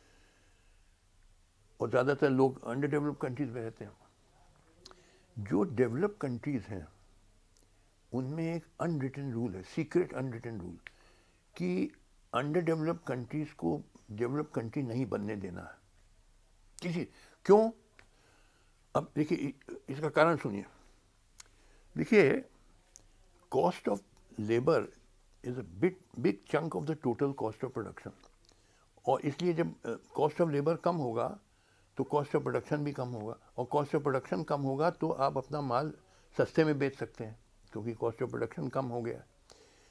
और ज़्यादातर लोग अंडर डेवलप्ड कंट्रीज में रहते हैं। जो डेवलप्ड कंट्रीज़ हैं उनमें एक अनरिटन रूल है, सीक्रेट अनरिटन रूल, कि अंडर डेवलप्ड कंट्रीज़ को डेवलप्ड कंट्री नहीं बनने देना है किसी। क्यों? अब देखिए, इसका कारण सुनिए। देखिए, cost of labour is a big chunk of the total cost of production, और इसलिए जब कॉस्ट ऑफ लेबर कम होगा तो कॉस्ट ऑफ प्रोडक्शन भी कम होगा, और कॉस्ट ऑफ प्रोडक्शन कम होगा तो आप अपना माल सस्ते में बेच सकते हैं, क्योंकि कॉस्ट ऑफ प्रोडक्शन कम हो गया।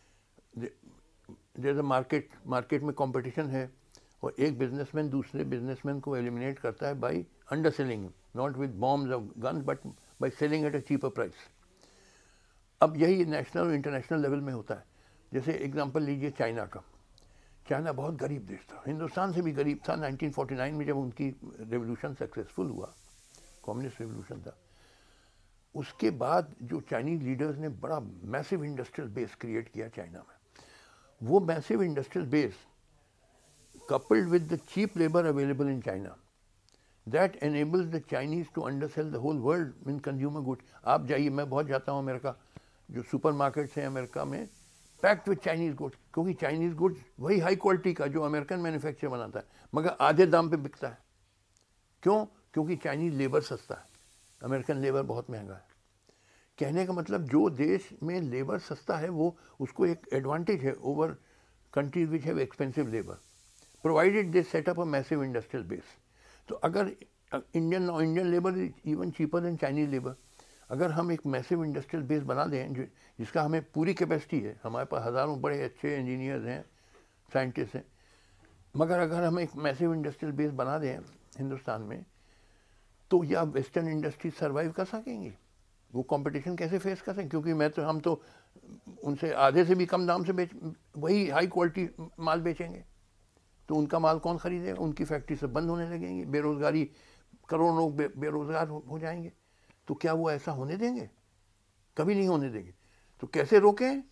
देयर अ मार्केट में कंपटीशन है, और एक बिजनेसमैन दूसरे बिजनेसमैन को एलिमिनेट करता है by underselling, not with bombs और guns but by selling at a cheaper price. अब यही नेशनल और इंटरनेशनल लेवल में होता है। जैसे एग्जांपल लीजिए चाइना का। चाइना बहुत गरीब देश था, हिंदुस्तान से भी गरीब था। 1949 में जब उनकी रेवोल्यूशन सक्सेसफुल हुआ, कम्युनिस्ट रेवोल्यूशन था, उसके बाद जो चाइनीज लीडर्स ने बड़ा मैसिव इंडस्ट्रियल बेस क्रिएट किया चाइना में, वो massive industrial base coupled with the cheap labor available in China, that enables the Chinese to undersell the whole world in consumer goods. आप जाइए, मैं बहुत जाता हूँ अमेरिका, जो सुपर मार्केट्स हैं अमेरिका में पैक्ड विद चाइनीज गुड्स, क्योंकि चाइनीज गुड्स वही हाई क्वालिटी का जो अमेरिकन मैन्युफैक्चर बनाता है, मगर आधे दाम पे बिकता है। क्यों? क्योंकि चाइनीज लेबर सस्ता है, अमेरिकन लेबर बहुत महंगा है। कहने का मतलब जो देश में लेबर सस्ता है वो उसको एक एडवांटेज है over countries which have expensive labour, provided they set up a massive industrial base. तो अगर Indian labour is even cheaper than Chinese labour, अगर हम एक मैसिव इंडस्ट्रियल बेस बना दें जिसका हमें पूरी कैपेसिटी है, हमारे पास हज़ारों बड़े अच्छे इंजीनियर्स हैं, साइंटिस्ट हैं, मगर अगर हम एक मैसिव इंडस्ट्रियल बेस बना दें हिंदुस्तान में, तो या वेस्टर्न इंडस्ट्री सर्वाइव कर सकेंगी? वो कंपटीशन कैसे फेस कर सकें? क्योंकि हम तो उनसे आधे से भी कम दाम से वही हाई क्वालिटी माल बेचेंगे, तो उनका माल कौन खरीदेगा? उनकी फैक्ट्री सब बंद होने लगेंगी, बेरोजगारी, करोड़ों लोग बेरोजगार हो जाएंगे। तो क्या वो ऐसा होने देंगे? कभी नहीं होने देंगे। तो कैसे रोकें?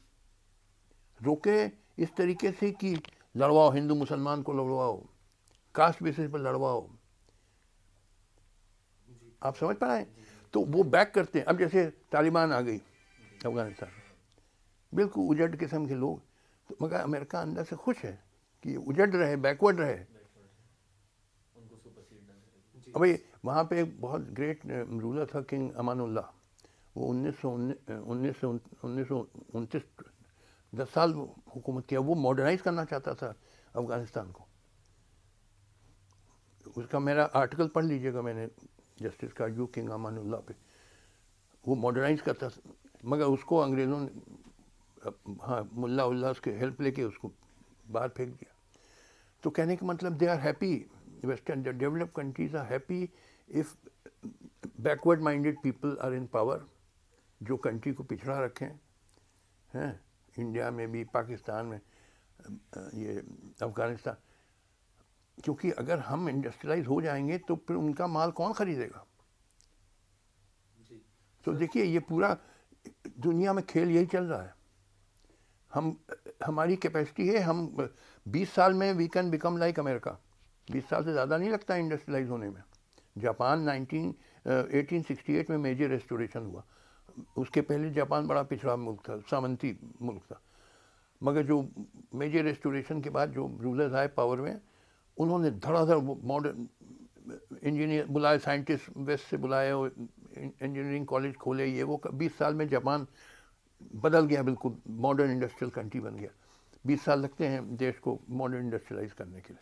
इस तरीके से कि लड़वाओ, हिंदू मुसलमान को लड़वाओ, कास्ट बेसिस पर लड़वाओ। आप समझ पा रहे हैं? तो वो बैक करते हैं। अब जैसे तालिबान आ गई अफगानिस्तान, बिल्कुल उजड़ किस्म के लोग, तो मगर अमेरिका अंदर से खुश है कि उजड़ रहे, बैकवर्ड रहे। अब भाई वहाँ पे एक बहुत ग्रेट रूलर था किंग अमानुल्लाह, वो 1929 10 साल हुकूमत किया। वो मॉडर्नाइज करना चाहता था अफगानिस्तान को। उसका मेरा आर्टिकल पढ़ लीजिएगा, मैंने जस्टिस काजू किंग अमानुल्लाह पे। वो मॉडर्नाइज करता था, मगर उसको अंग्रेज़ों ने, हाँ, मुल्ला उल्ला उसके हेल्प लेके उसको बाहर फेंक दिया। तो कहने का मतलब they are happy, western developed countries are happy if backward minded people are in power, जो कंट्री को पिछड़ा रखें हैं, इंडिया में भी, पाकिस्तान में, ये अफगानिस्तान। क्योंकि अगर हम इंडस्ट्रियलाइज हो जाएंगे तो फिर उनका माल कौन खरीदेगा? तो देखिए ये पूरा दुनिया में खेल यही चल रहा है। हमारी कैपेसिटी है, हम 20 साल में we can become like America. 20 साल से ज़्यादा नहीं लगता इंडस्ट्रियलाइज होने में। जापान 1868 में मेजर रेस्टोरेशन हुआ, उसके पहले जापान बड़ा पिछड़ा मुल्क था, सामंती मुल्क था। मगर जो मेजर रेस्टोरेशन के बाद जो रूलर्स आए पावर में, उन्होंने धड़ाधड़ मॉडर्न इंजीनियर बुलाए, साइंटिस्ट वेस्ट से बुलाए, और इंजीनियरिंग कॉलेज खोले, ये वो। 20 साल में जापान बदल गया, बिल्कुल मॉडर्न इंडस्ट्रियल कंट्री बन गया। 20 साल लगते हैं देश को मॉडर्न इंडस्ट्रियलाइज करने के लिए।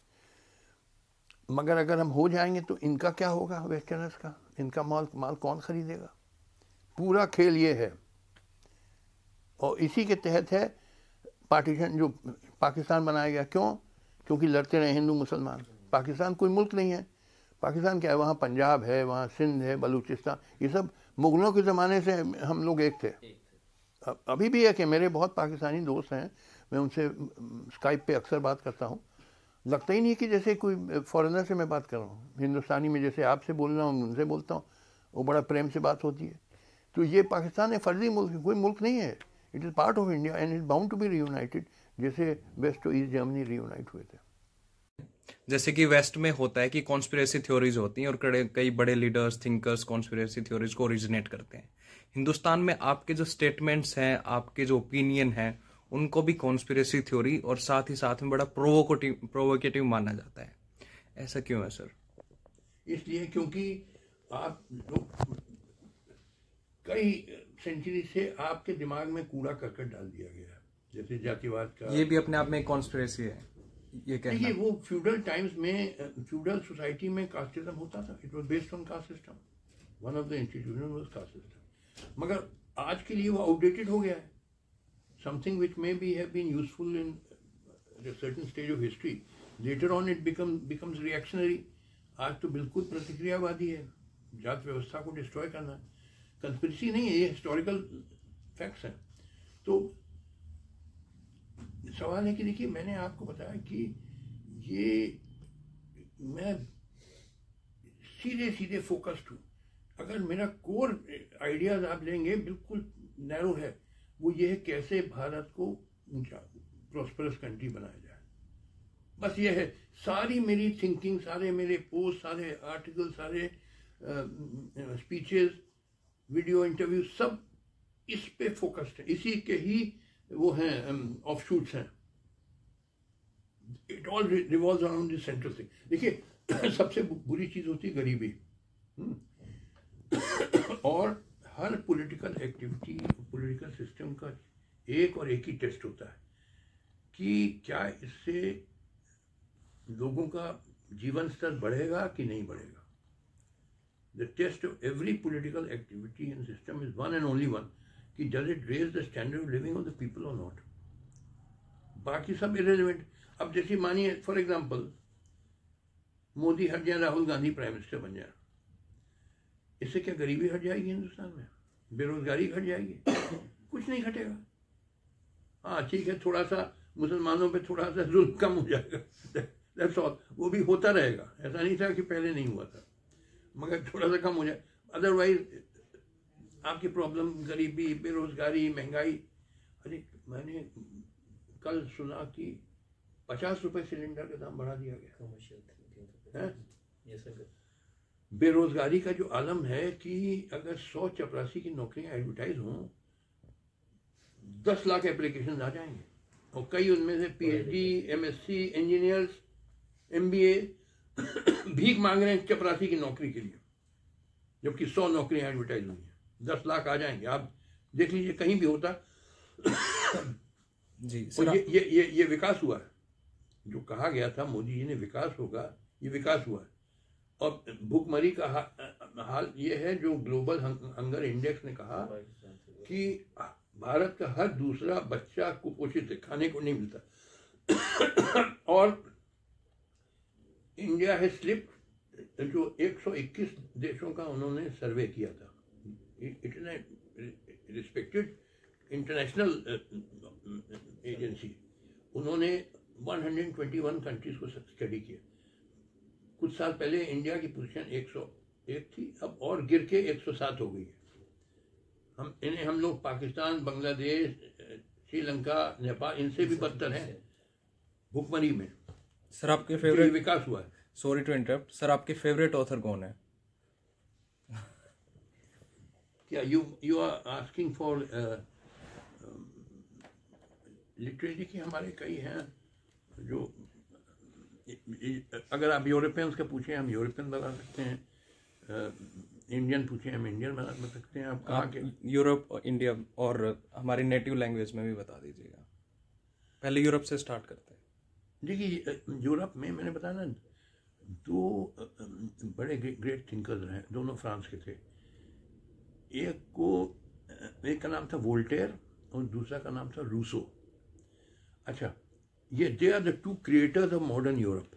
मगर अगर हम हो जाएंगे तो इनका क्या होगा, वेस्टर्नर्स का? इनका माल कौन खरीदेगा? पूरा खेल ये है। और इसी के तहत है पार्टीशन, जो पाकिस्तान बनाया गया। क्यों? क्योंकि लड़ते रहे हिंदू मुसलमान। पाकिस्तान कोई मुल्क नहीं है। पाकिस्तान क्या है? वहाँ पंजाब है, वहाँ सिंध है, बलूचिस्तान, ये सब मुगलों के ज़माने से हम लोग एक थे। अभी भी है कि मेरे बहुत पाकिस्तानी दोस्त हैं, मैं उनसे स्काइप पे अक्सर बात करता हूँ। लगता ही नहीं कि जैसे कोई फॉरेनर से मैं बात कर रहा हूँ। हिंदुस्तानी में जैसे आपसे बोल रहा हूँ, उनसे बोलता हूँ, वो बड़ा प्रेम से बात होती है। तो ये पाकिस्तान है फर्जी मुल्क, कोई मुल्क नहीं है। It is part of India and is bound to be reunited, जैसे वेस्ट और ईस्ट जर्मनी रीयूनाइट हुए थे। जैसे कि वेस्ट में होता है कि कॉन्स्पिरेसी थ्योरीज होती हैं और कई बड़े लीडर्स, थिंकर्स कॉन्स्पिरेसी थ्योरीज को ओरिजिनेट करते हैं। हिंदुस्तान में आपके जो स्टेटमेंट्स हैं, आपके जो ओपिनियन हैं, उनको भी कॉन्स्पिरेसी थ्योरी और साथ ही साथ में बड़ा प्रोवोकेटिव माना जाता है। ऐसा क्यों है सर? इसलिए क्योंकि आप लोग कई सेंचुरी से आपके दिमाग में कूड़ा करकट डाल दिया गया है, जैसे जातिवाद का। ये भी अपने आप में एक कॉन्स्पिरेसी है, ये कहना। देखिए वो फ्यूडल टाइम्स में, फ्यूडल सोसाइटी में कास्टिज्म होता था। It was based on caste system, one of the institution was caste system. मगर आज के लिए वो आउटडेटेड हो गया है। something which maybe have been useful in a certain stage of history, later on it becomes reactionary. आज तो बिल्कुल प्रतिक्रियावादी है, जात व्यवस्था को डिस्ट्रॉय करना। कंस्पिरेसी नहीं है, ये हिस्टोरिकल फैक्ट्स हैं। तो सवाल है कि देखिए, मैंने आपको बताया कि ये मैं सीधे सीधे फोकस्ड हूँ। अगर मेरा कोर आइडियाज आप लेंगे बिल्कुल नैरो है, वो ये है कैसे भारत को ऊंचा प्रॉस्परस कंट्री बनाया जाए। बस ये है सारी मेरी थिंकिंग, सारे मेरे पोस्ट, सारे आर्टिकल, सारे स्पीचेस, वीडियो इंटरव्यू, सब इस पे फोकस्ड है। इसी के ही वो हैं ऑफशूट्स हैं। It all revolves around this central thing. देखिए, सबसे बुरी चीज होती है गरीबी। और हर पॉलिटिकल एक्टिविटी, पॉलिटिकल सिस्टम का एक और एक ही टेस्ट होता है कि क्या इससे लोगों का जीवन स्तर बढ़ेगा कि नहीं बढ़ेगा। The test of every political activity and system is one and only one, कि does it raise the standard of living of the people और नॉट। बाकी सब इरेलेवेंट। अब जैसे मानिए फॉर एग्जांपल मोदी हट जाए, राहुल गांधी प्राइम मिनिस्टर बन जाए, इससे क्या गरीबी हट जाएगी हिंदुस्तान में? बेरोजगारी घट जाएगी? कुछ नहीं घटेगा। हाँ ठीक है, थोड़ा सा मुसलमानों पे थोड़ा सा जुल्म कम हो जाएगा, दैट्स ऑल। वो भी होता रहेगा, ऐसा नहीं था कि पहले नहीं हुआ था, मगर थोड़ा सा कम हो जाए। अदरवाइज आपकी प्रॉब्लम गरीबी, बेरोजगारी, महंगाई। अरे मैंने कल सुना कि 50 रुपए सिलेंडर का दाम बढ़ा दिया गया है। बेरोजगारी का जो आलम है कि अगर 100 चपरासी की नौकरियां एडवर्टाइज हों, 10 लाख एप्लीकेशन आ जाएंगे, और कई उनमें से पीएचडी, एमएससी, इंजीनियर्स, एमबीए भीख मांग रहे हैं चपरासी की नौकरी के लिए, जबकि 100 नौकरियां एडवर्टाइज हुई हैं। 10 लाख आ जाएंगे, आप देख लीजिए कहीं भी होता। जी सर, ये विकास हुआ है। जो कहा गया था मोदी जी ने विकास होगा, ये विकास हुआ है। और भूखमरी का हाल ये है जो ग्लोबल हंगर इंडेक्स ने कहा कि भारत का हर दूसरा बच्चा कुपोषित है, खाने को नहीं मिलता। और इंडिया है स्लिप, जो 121 देशों का उन्होंने सर्वे किया था, it is respected international agency, उन्होंने 121 कंट्रीज को स्टडी किया। कुछ साल पहले इंडिया की पोजीशन 101 थी, अब और गिर के 107 हो गई है। हम लोग पाकिस्तान, बांग्लादेश, श्रीलंका, नेपाल, इनसे भी बदतर हैं भुखमरी में। सर आपके फेवरेट विकास हुआ है। सॉरी टू इंटरप्ट, सर आपके फेवरेट ऑथर कौन है? क्या you are asking for literary की? हमारे कई हैं जो, अगर आप यूरोपियंस का पूछें हम यूरोपियन बता सकते हैं, इंडियन पूछें हम इंडियन बता सकते हैं। आप कहाँ के? यूरोप, इंडिया और हमारी नेटिव लैंग्वेज में भी बता दीजिएगा। पहले यूरोप से स्टार्ट करते हैं। देखिए, यूरोप में मैंने बताया ना, 2 बड़े ग्रेट थिंकर्स रहे, दोनों फ्रांस के थे। एक का नाम था वोल्टेयर और दूसरा का नाम था रूसो। अच्छा, ये they are the 2 creators of modern Europe.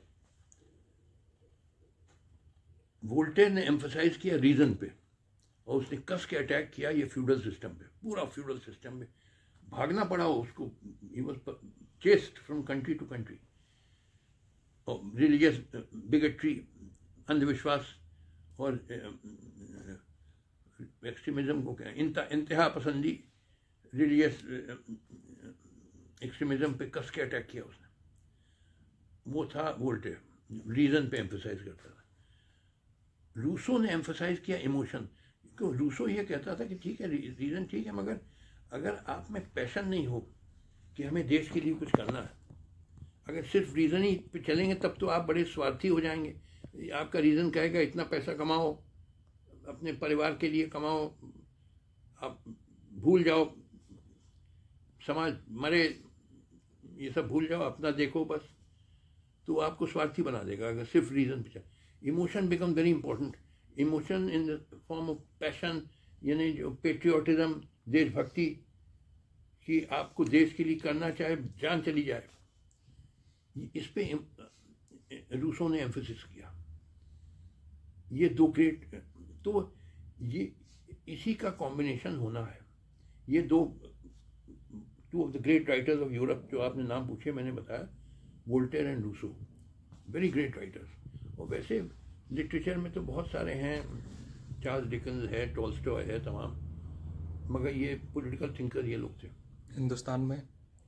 Voltaire ने एम्फसाइज किया रीजन पे, और उसने कस के अटैक किया ये फ्यूडल सिस्टम पे, पूरा फ्यूडल सिस्टम में भागना पड़ा उसको। He was chased from country to country. और रिलीजियस बिगेट्री, अंधविश्वास और एक्सट्रीमिज्म को क्या, इंतहा पसंदी, रिलीजियस एक्सट्रीमिज्म पे कस के अटैक किया उसने। वो था वोल्टेयर, रीजन पे एम्फसाइज करता था। रूसो ने एम्फसाइज किया इमोशन, क्योंकि रूसो ये कहता था कि ठीक है रीजन ठीक है, मगर अगर आप में पैशन नहीं हो कि हमें देश के लिए कुछ करना है, अगर सिर्फ रीजन ही पे चलेंगे तब तो आप बड़े स्वार्थी हो जाएंगे। आपका रीजन कहेगा इतना पैसा कमाओ, अपने परिवार के लिए कमाओ, आप भूल जाओ समाज मरे, ये सब भूल जाओ, अपना देखो बस, तो आपको स्वार्थी बना देगा अगर सिर्फ रीजन पे चले। Emotion become very important. Emotion in the form of passion, यानी जो पेट्रियोटिज्म, देशभक्ति, कि आपको देश के लिए करना चाहे जान चली जाए, इस पे रूसों ने एम्फोसिस किया। ये दो ग्रेट, तो ये इसी का कॉम्बिनेशन होना है। ये two of the great writers of Europe, जो आपने नाम पूछे मैंने बताया, Voltaire and Rousseau, very great writers. और वैसे लिटरेचर में तो बहुत सारे हैं, चार्ल्स डिकन्स है, टॉल्स्टॉय है, तमाम, मगर ये पॉलिटिकल थिंकर ये लोग थे। हिंदुस्तान में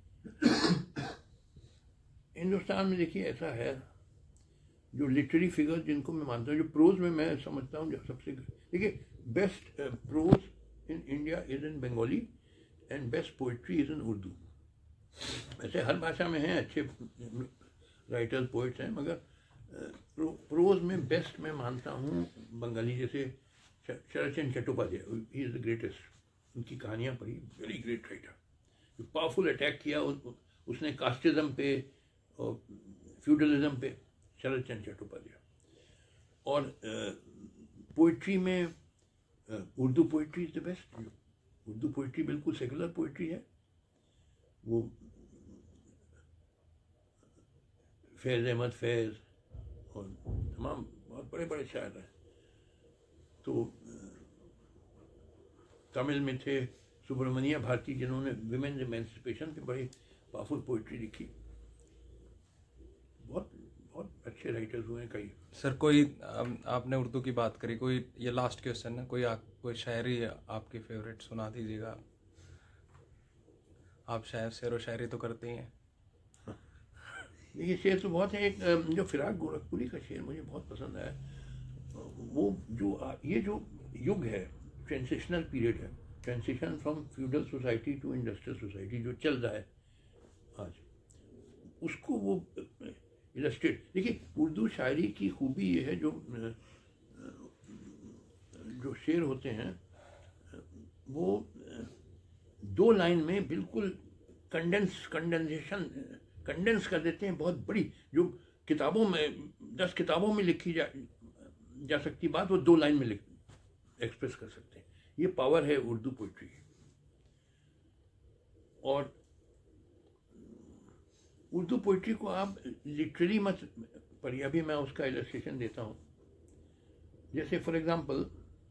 देखिए ऐसा है, जो लिटरेरी फिगर जिनको मैं मानता हूँ, जो प्रोज में मैं समझता हूँ जो सबसे, देखिए best prose in India is in Bengali and best poetry is in Urdu. वैसे हर भाषा में हैं अच्छे राइटर्स, पोइट्स हैं, मगर प्रोज में बेस्ट मैं मानता हूँ बंगाली। जैसे Sharat Chandra Chattopadhyay, he is the greatest. उनकी कहानियाँ पढ़ी, वेरी ग्रेट राइटर, जो पावरफुल अटैक किया उसने कास्टिज्म पे और फ्यूडलिज्म पे, शरद चंद्र चट्टोपाध्याय। और पोइट्री में Urdu poetry is the best. Urdu poetry बिल्कुल सेकुलर पोइट्री है। वो फैज़ अहमद फैज़ और तमाम बहुत बड़े बड़े शायर हैं। तो तमिल में थे सुब्रमण्य भारती, जिन्होंने विमेन्स एमेंसिपेशन पे बड़ी पावरफुल पोइट्री लिखी। बहुत बहुत अच्छे राइटर्स हुए हैं कई। सर कोई आपने उर्दू की बात करी, कोई ये लास्ट क्वेश्चन है, कोई शायरी आपकी फेवरेट सुना दीजिएगा। आप शेर व शायरी तो करते ही हैं। देखिए शेर तो बहुत है। एक जो फिराक गोरखपुरी का शेर मुझे बहुत पसंद आया। वो जो ये जो युग है, ट्रांजिशनल पीरियड है, transition from feudal society to industrial society जो चल रहा है आज, उसको वो इलस्ट्रेट। देखिए उर्दू शायरी की खूबी ये है, जो शेर होते हैं वो दो लाइन में बिल्कुल कंडेंस कर देते हैं। बहुत बड़ी, जो किताबों में 10 किताबों में लिखी जा सकती बात, वो 2 लाइन में एक्सप्रेस कर सकते हैं। ये पावर है उर्दू पोइट्री की। और उर्दू पोइट्री को आप लिटरली मत पढ़िए। अभी मैं उसका इलस्ट्रेशन देता हूँ। जैसे फॉर एग्जांपल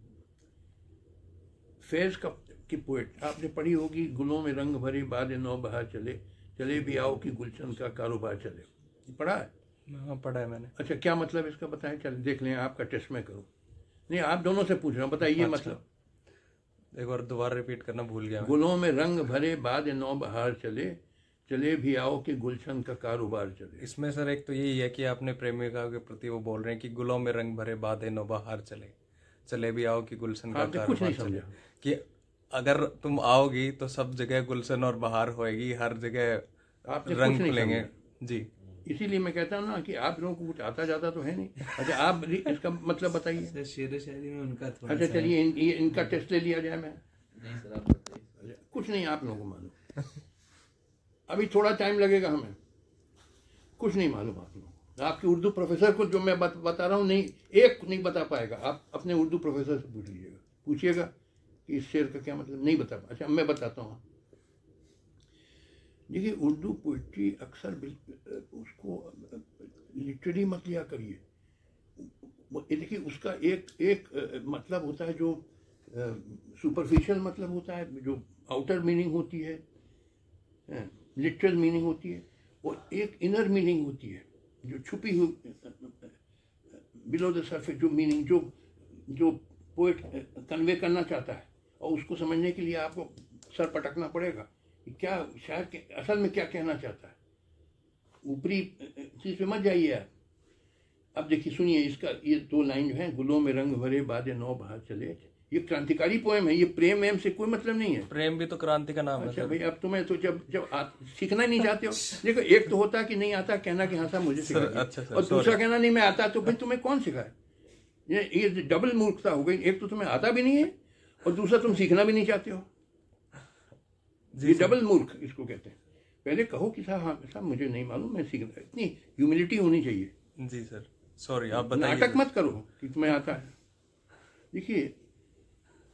फैज़ की पोइट आपने पढ़ी होगी, गुलों में रंग भरे बाद नौ बहार चले, चले भी आओ कि गुलशन का कारोबार चले। पढ़ा है? हाँ पढ़ा है मैंने। अच्छा, क्या मतलब इसका बताएं? चल देख लें, आपका टेस्ट मैं करूँ। नहीं, आप दोनों से पूछ रहा हूँ, बताइए। अच्छा, मतलब एक बार दोबारा रिपीट करना भूल गया मैं। गुलों में रंग भरे बाद नौ बहार चले, चले भी आओ कि गुलशन का कारोबार चले। इसमें सर एक तो यही है कि आपने प्रेमिका के प्रति वो बोल रहे हैं कि गुलों में रंग भरे बादे नो बहार चले, चले भी आओ कि गुलशन का कारोबार चले। कि अगर तुम आओगी तो सब जगह गुलशन और बहार होएगी, हर जगह आपने रंग खुलेंगे। जी, इसीलिए मैं कहता हूँ ना कि आप लोगों को कुछ आता जाता तो है नहीं। अच्छा, आप इसका मतलब बताइए। शेर शायरी में उनका थोड़ा अच्छा चलिए, इनका टेस्ट ले लिया जाए। मैं नहीं सर, आप बताइए। कुछ नहीं, आप लोगों को मालूम। अभी थोड़ा टाइम लगेगा हमें, कुछ नहीं मालूम आप लोगों को। आपके उर्दू प्रोफेसर को जो मैं बता रहा हूँ, नहीं एक नहीं बता पाएगा। आप अपने उर्दू प्रोफेसर से पूछिएगा कि इस शेर का क्या मतलब, नहीं बता। अच्छा, मैं बताता हूँ। देखिए उर्दू पोइट्री अक्सर उसको लिटरेरी मत लिया करिए। देखिए उसका एक मतलब होता है जो सुपरफिशियल मतलब होता है, जो आउटर मीनिंग होती है, लिटरल मीनिंग होती है, और एक इनर मीनिंग होती है जो छुपी हुई बिलो द सरफेस, जो मीनिंग जो पोइट कन्वे करना चाहता है। और उसको समझने के लिए आपको सर पटकना पड़ेगा कि क्या शायर के असल में क्या कहना चाहता है। ऊपरी चीज पे मत जाइए आप। अब देखिए सुनिए, इसका ये 2 लाइन जो है, गुलों में रंग भरे बादे नौ बहार चले, ये क्रांतिकारी पोएम है। ये प्रेम एम से कोई मतलब नहीं है। प्रेम भी तो क्रांति का नाम है। अच्छा भाई, अब तुम्हें तो जब सीखना नहीं चाहते हो। देखो, एक तो होता कि नहीं आता कहना कि हाँ साहब मुझे सिखा, अच्छा सर, और दूसरा कहना नहीं मैं आता। तो भाई तुम्हें कौन सिखाए? ये डबल मूर्खता हो गई। एक तो तुम्हें आता भी नहीं है और दूसरा तुम सीखना भी नहीं चाहते हो। ये डबल मूर्ख इसको कहते हैं। पहले कहो कि साहब हाँ साहब मुझे नहीं मालूम, मैं सीख रहा। इतनी ह्यूमिलिटी होनी चाहिए। जी सर, सॉरी, आप बताइए। नाटक मत करो कि तुम्हें आता है। देखिए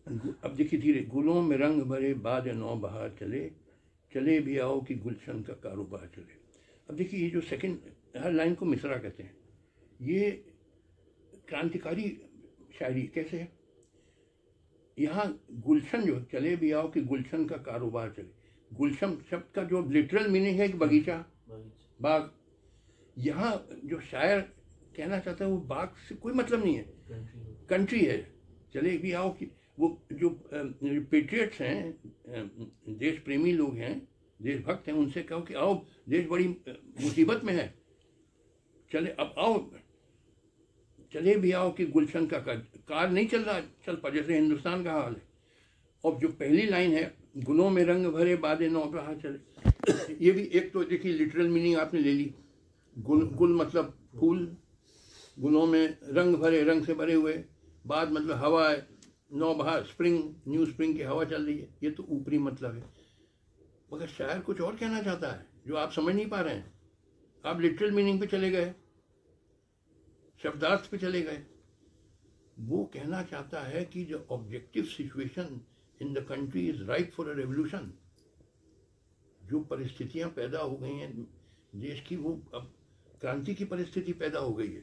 अब देखिए धीरे, गुलों में रंग भरे बाद नौ बहार चले, चले भी आओ कि गुलशन का कारोबार चले। अब देखिए ये जो सेकंड, हर लाइन को मिसरा कहते हैं, ये क्रांतिकारी शायरी कैसे है। यहाँ गुलशन जो चले भी आओ कि गुलशन का कारोबार चले, गुलशन शब्द का जो लिटरल मीनिंग है कि बगीचा, बाग, यहाँ जो शायर कहना चाहता है वो बाग से कोई मतलब नहीं है, कंट्री है। चले भी आओ कि वो जो पेट्रियट्स हैं, देश प्रेमी लोग हैं, देशभक्त हैं, उनसे कहो कि आओ, देश बड़ी मुसीबत में है, चले अब आओ, चले भी आओ कि गुलशन का कार नहीं चल रहा, चल पा, जैसे हिंदुस्तान का हाल है। और जो पहली लाइन है, गुलों में रंग भरे बादे नौ बहार चले, ये भी एक तो देखिए लिटरल मीनिंग आपने ले ली, गुल मतलब फूल, गुलों में रंग भरे, रंग से भरे हुए, बाद मतलब हवा है, नौ बहार स्प्रिंग, न्यू स्प्रिंग की हवा चल रही है, ये तो ऊपरी मतलब है। मगर शायर कुछ और कहना चाहता है जो आप समझ नहीं पा रहे हैं, आप लिटरल मीनिंग पे चले गए, शब्दार्थ पे चले गए। वो कहना चाहता है कि जो objective situation in the country is right for a revolution, जो परिस्थितियां पैदा हो गई हैं देश की, वो अब क्रांति की परिस्थिति पैदा हो गई है।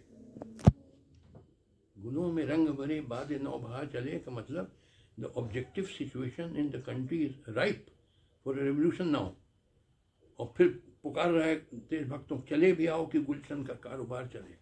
गुलों में रंग भरे बाद नौ बहार चले का मतलब the objective situation in the country is ripe for a revolution now. और फिर पुकार रहा है देशभक्तों, चले भी आओ कि गुलशन का कारोबार चले,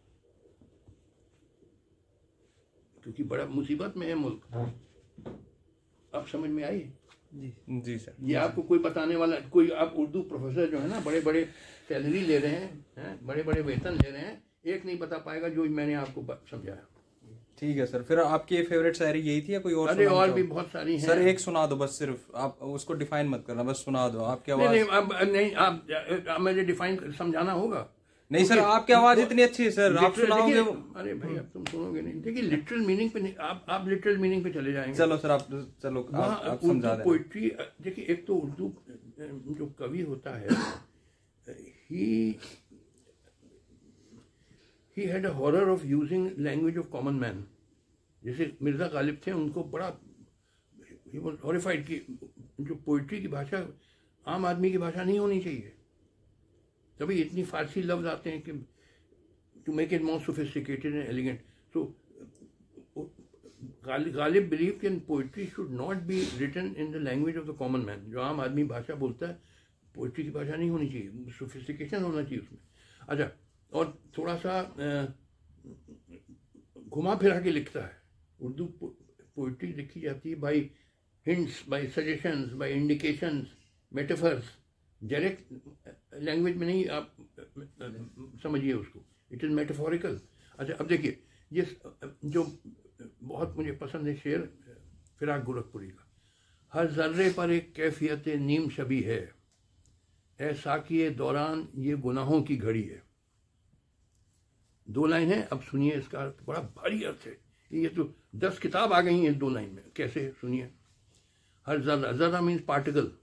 क्योंकि बड़ा मुसीबत में है मुल्क। अब समझ में आई? जी सर। ये आपको कोई बताने वाला, कोई आप उर्दू प्रोफेसर जो है ना, बड़े बड़े सैलरी ले रहे हैं, बड़े बड़े वेतन ले रहे हैं, एक नहीं बता पाएगा जो मैंने आपको समझाया। ठीक है सर। फिर आपकी फेवरेट शायरी यही थी या कोई और? अरे और भी बहुत सारी हैं सर, एक सुना दो बस, सिर्फ आप उसको डिफाइन मत करना, बस सुना दो। आपकी आवाज नहीं, आप मुझे डिफाइन समझाना होगा। नहीं सर, आपकी आवाज इतनी अच्छी है सर, आप सुनाओगे वो। अरे भाई अब तुम सुनोगे नहीं। देखिए लिटरल मीनिंग पे नहीं, आप लिटरल मीनिंग पे चले जाएंगे। चलो सर, आप समझा दें। पोइट्री, देखिए एक तो उर्दू जो कवि होता है, he had a horror of using language of common man। जैसे मिर्जा गालिब थे, उनको बड़ा he was horrified कि जो पोइट्री की भाषा आम आदमी की भाषा नहीं होनी चाहिए। तभी इतनी फारसी लफ्ज आते हैं कि to make it more sophisticated and elegant. तो गालिब बिलीव कि poetry should not be written in the language of the common man. जो आम आदमी भाषा बोलता है, पोइट्री की भाषा नहीं होनी चाहिए, सोफिस्टिकेशन होना चाहिए उसमें। अच्छा, और थोड़ा सा घुमा फिरा के लिखता है। उर्दू पोइट्री लिखी जाती है by hints, by suggestions, by indications, metaphors. Direct language में नहीं आप समझिए उसको, इट इज़ मेटाफोरिकल। अच्छा, अब देखिए ये जो बहुत मुझे पसंद है शेर फिराक गोरखपुरी का, हर जर्रे पर एक कैफियत नीम शबी है, ए साकिए दौरान ये गुनाहों की घड़ी है। दो लाइन है, अब सुनिए इसका अर्थ, बड़ा भारी अर्थ है। ये तो 10 किताब आ गई हैं 2 लाइन में, कैसे सुनिए। हर जर्रा, जर्रा मीन्स पार्टिकल।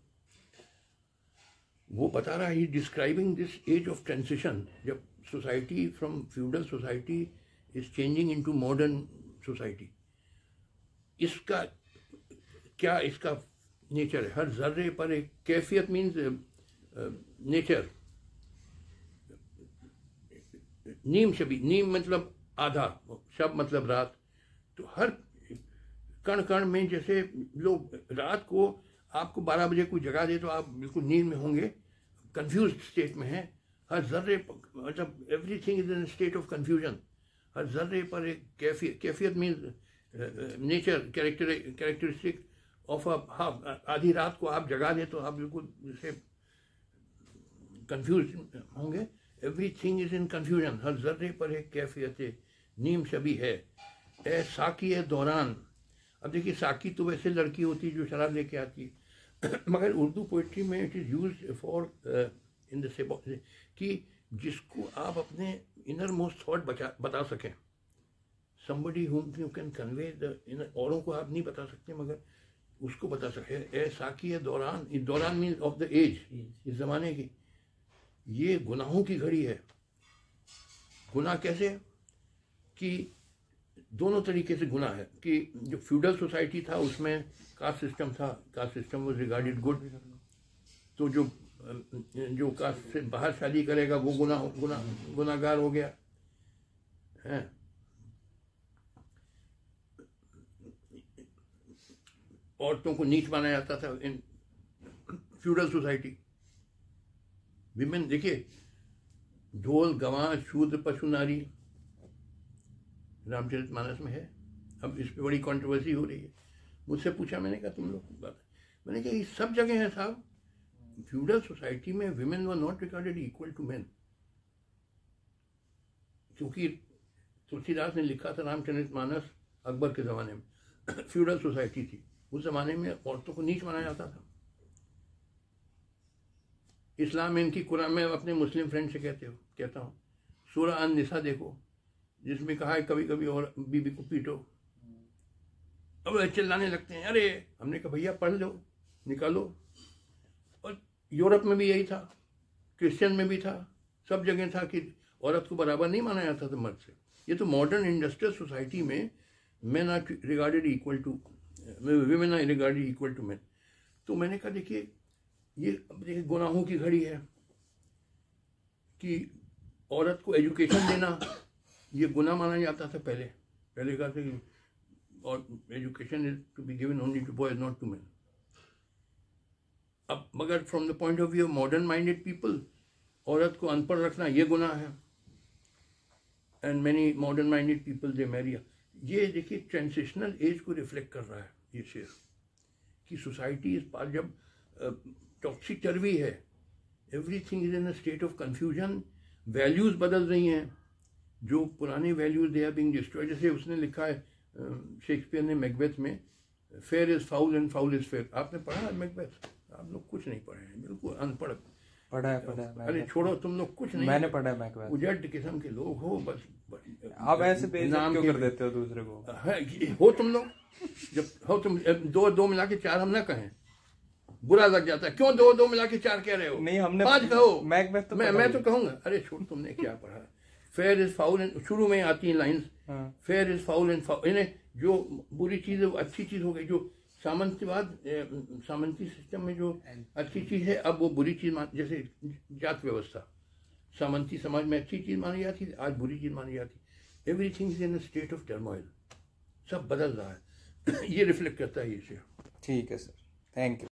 वो बता रहा है, describing this age of transition, जब society from feudal society is changing into modern society. इसका क्या, इसका नेचर है। हर जर्रे पर एक कैफियत मीन्स नेचर। नीम शबी, नीम मतलब आधा, शब मतलब रात। तो हर कण कण में, जैसे लोग रात को आपको 12 बजे कोई जगा दे तो आप बिल्कुल नींद में होंगे, कंफ्यूज स्टेट में हैं। हर जर्रे मतलब everything is in state of confusion. हर जर्रे पर एक कैफियत, कैफियत means nature, characteristic of a, आधी रात को आप जगा दे तो आप बिल्कुल जैसे कंफ्यूज होंगे। Everything is in confusion. हर जर्रे पर एक कैफियत नीम शबी है, ए साकी है दौरान। अब देखिए, साकी तो वैसे लड़की होती है जो शराब लेके आती है, मगर उर्दू पोइट्री में it is used for in the कि जिसको आप अपने इनर मोस्ट थॉट बता सकें। Somebody whom you can convey the inner, औरों को आप नहीं बता सकते मगर उसको बता सके। ए साकी है दौरान, दौरान मीन्स ऑफ द एज, इस ज़माने की। ये गुनाहों की घड़ी है। गुनाह कैसे कि दोनों तरीके से गुनाह है कि जो फ्यूडल सोसाइटी था उसमें कास्ट सिस्टम था, caste system was regarded good, तो जो कास्ट से बाहर शादी करेगा वो गुनाहगार हो गया है। औरतों को नीच माना जाता था इन फ्यूडल सोसाइटी। विमेन देखिए, ढोल गवां शूद्र पशु नारी रामचरितमानस में है। अब इस पे बड़ी कंट्रोवर्सी हो रही है। मुझसे पूछा, मैंने कहा तुम लोग बात, मैंने कहा ये सब जगह है साहब। फ्यूडल सोसाइटी में women were not regarded equal to men, क्योंकि तुलसीदास ने लिखा था रामचरितमानस अकबर के ज़माने में। फ्यूडल सोसाइटी थी, उस ज़माने में औरतों को नीच माना जाता था। इस्लाम में इनकी कुरान में अपने मुस्लिम फ्रेंड से कहता हूँ सूरह अन-निसा देखो, जिसमें कहा है कभी कभी और बीबी को पीटो। अब चिल्लाने लगते हैं, अरे हमने कहा भैया पढ़ लो, निकालो। और यूरोप में भी यही था, क्रिश्चियन में भी था, सब जगह था कि औरत को बराबर नहीं माना जाता था मर्द से। ये तो मॉडर्न इंडस्ट्रियल सोसाइटी में men are regarded equal to women are regarded equal to men. तो मैंने कहा देखिए, ये देखिए गुनाहों की घड़ी है कि औरत को एजुकेशन देना ये गुनाह माना जाता था पहले कहा था कि और education is to be given only to boys not to men. अब मगर from the point of view of modern minded people, औरत को अनपढ़ रखना ये गुनाह है। And many modern minded people they marry. ये देखिए ट्रांजिशनल एज को रिफ्लेक्ट कर रहा है ये शेर, कि सोसाइटी इस पार जब टॉक्सिक चर्बी है, everything is in a state of confusion, values बदल रही हैं, जो पुराने values they are being destroyed. जैसे उसने लिखा है शेक्सपियर ने मैकबेथ में, fair is foul and foul is fair. आपने पढ़ा है मैकबेथ? आप लोग कुछ नहीं पढ़े हैं, बिल्कुल अनपढ़। पढ़ा है। अरे छोड़ो, तुम लोग कुछ नहीं, मैंने पढ़ा है मैकबेथ। उजड़ किस्म के लोग हो बस। आप ऐसे बेइज्जत क्यों कर देते हो दूसरे को? हो तुम लोग, जब हो तुम दो मिला के चार हम ना कहें, बुरा लग जाता है। क्यों दो मिला के चार कह रहे हो? नहीं, हमने 5 कहो। मैकबेथ तो मैं तो कहूंगा, अरे छोड़, तुमने क्या पढ़ा? फेयर इज फाउल एंड, शुरू में आती हैं lines, fair is foul and foul. इन्हें जो बुरी चीज है वो अच्छी चीज हो गई। जो सामंती सिस्टम में जो अच्छी चीज है, अब वो बुरी चीज जैसे जात व्यवस्था सामंती समाज में अच्छी चीज मानी जाती थी, आज बुरी चीज मानी जाती। Everything is in a state of turmoil, सब बदल रहा है। ये रिफ्लेक्ट करता है ये शेर। ठीक है सर, थैंक यू।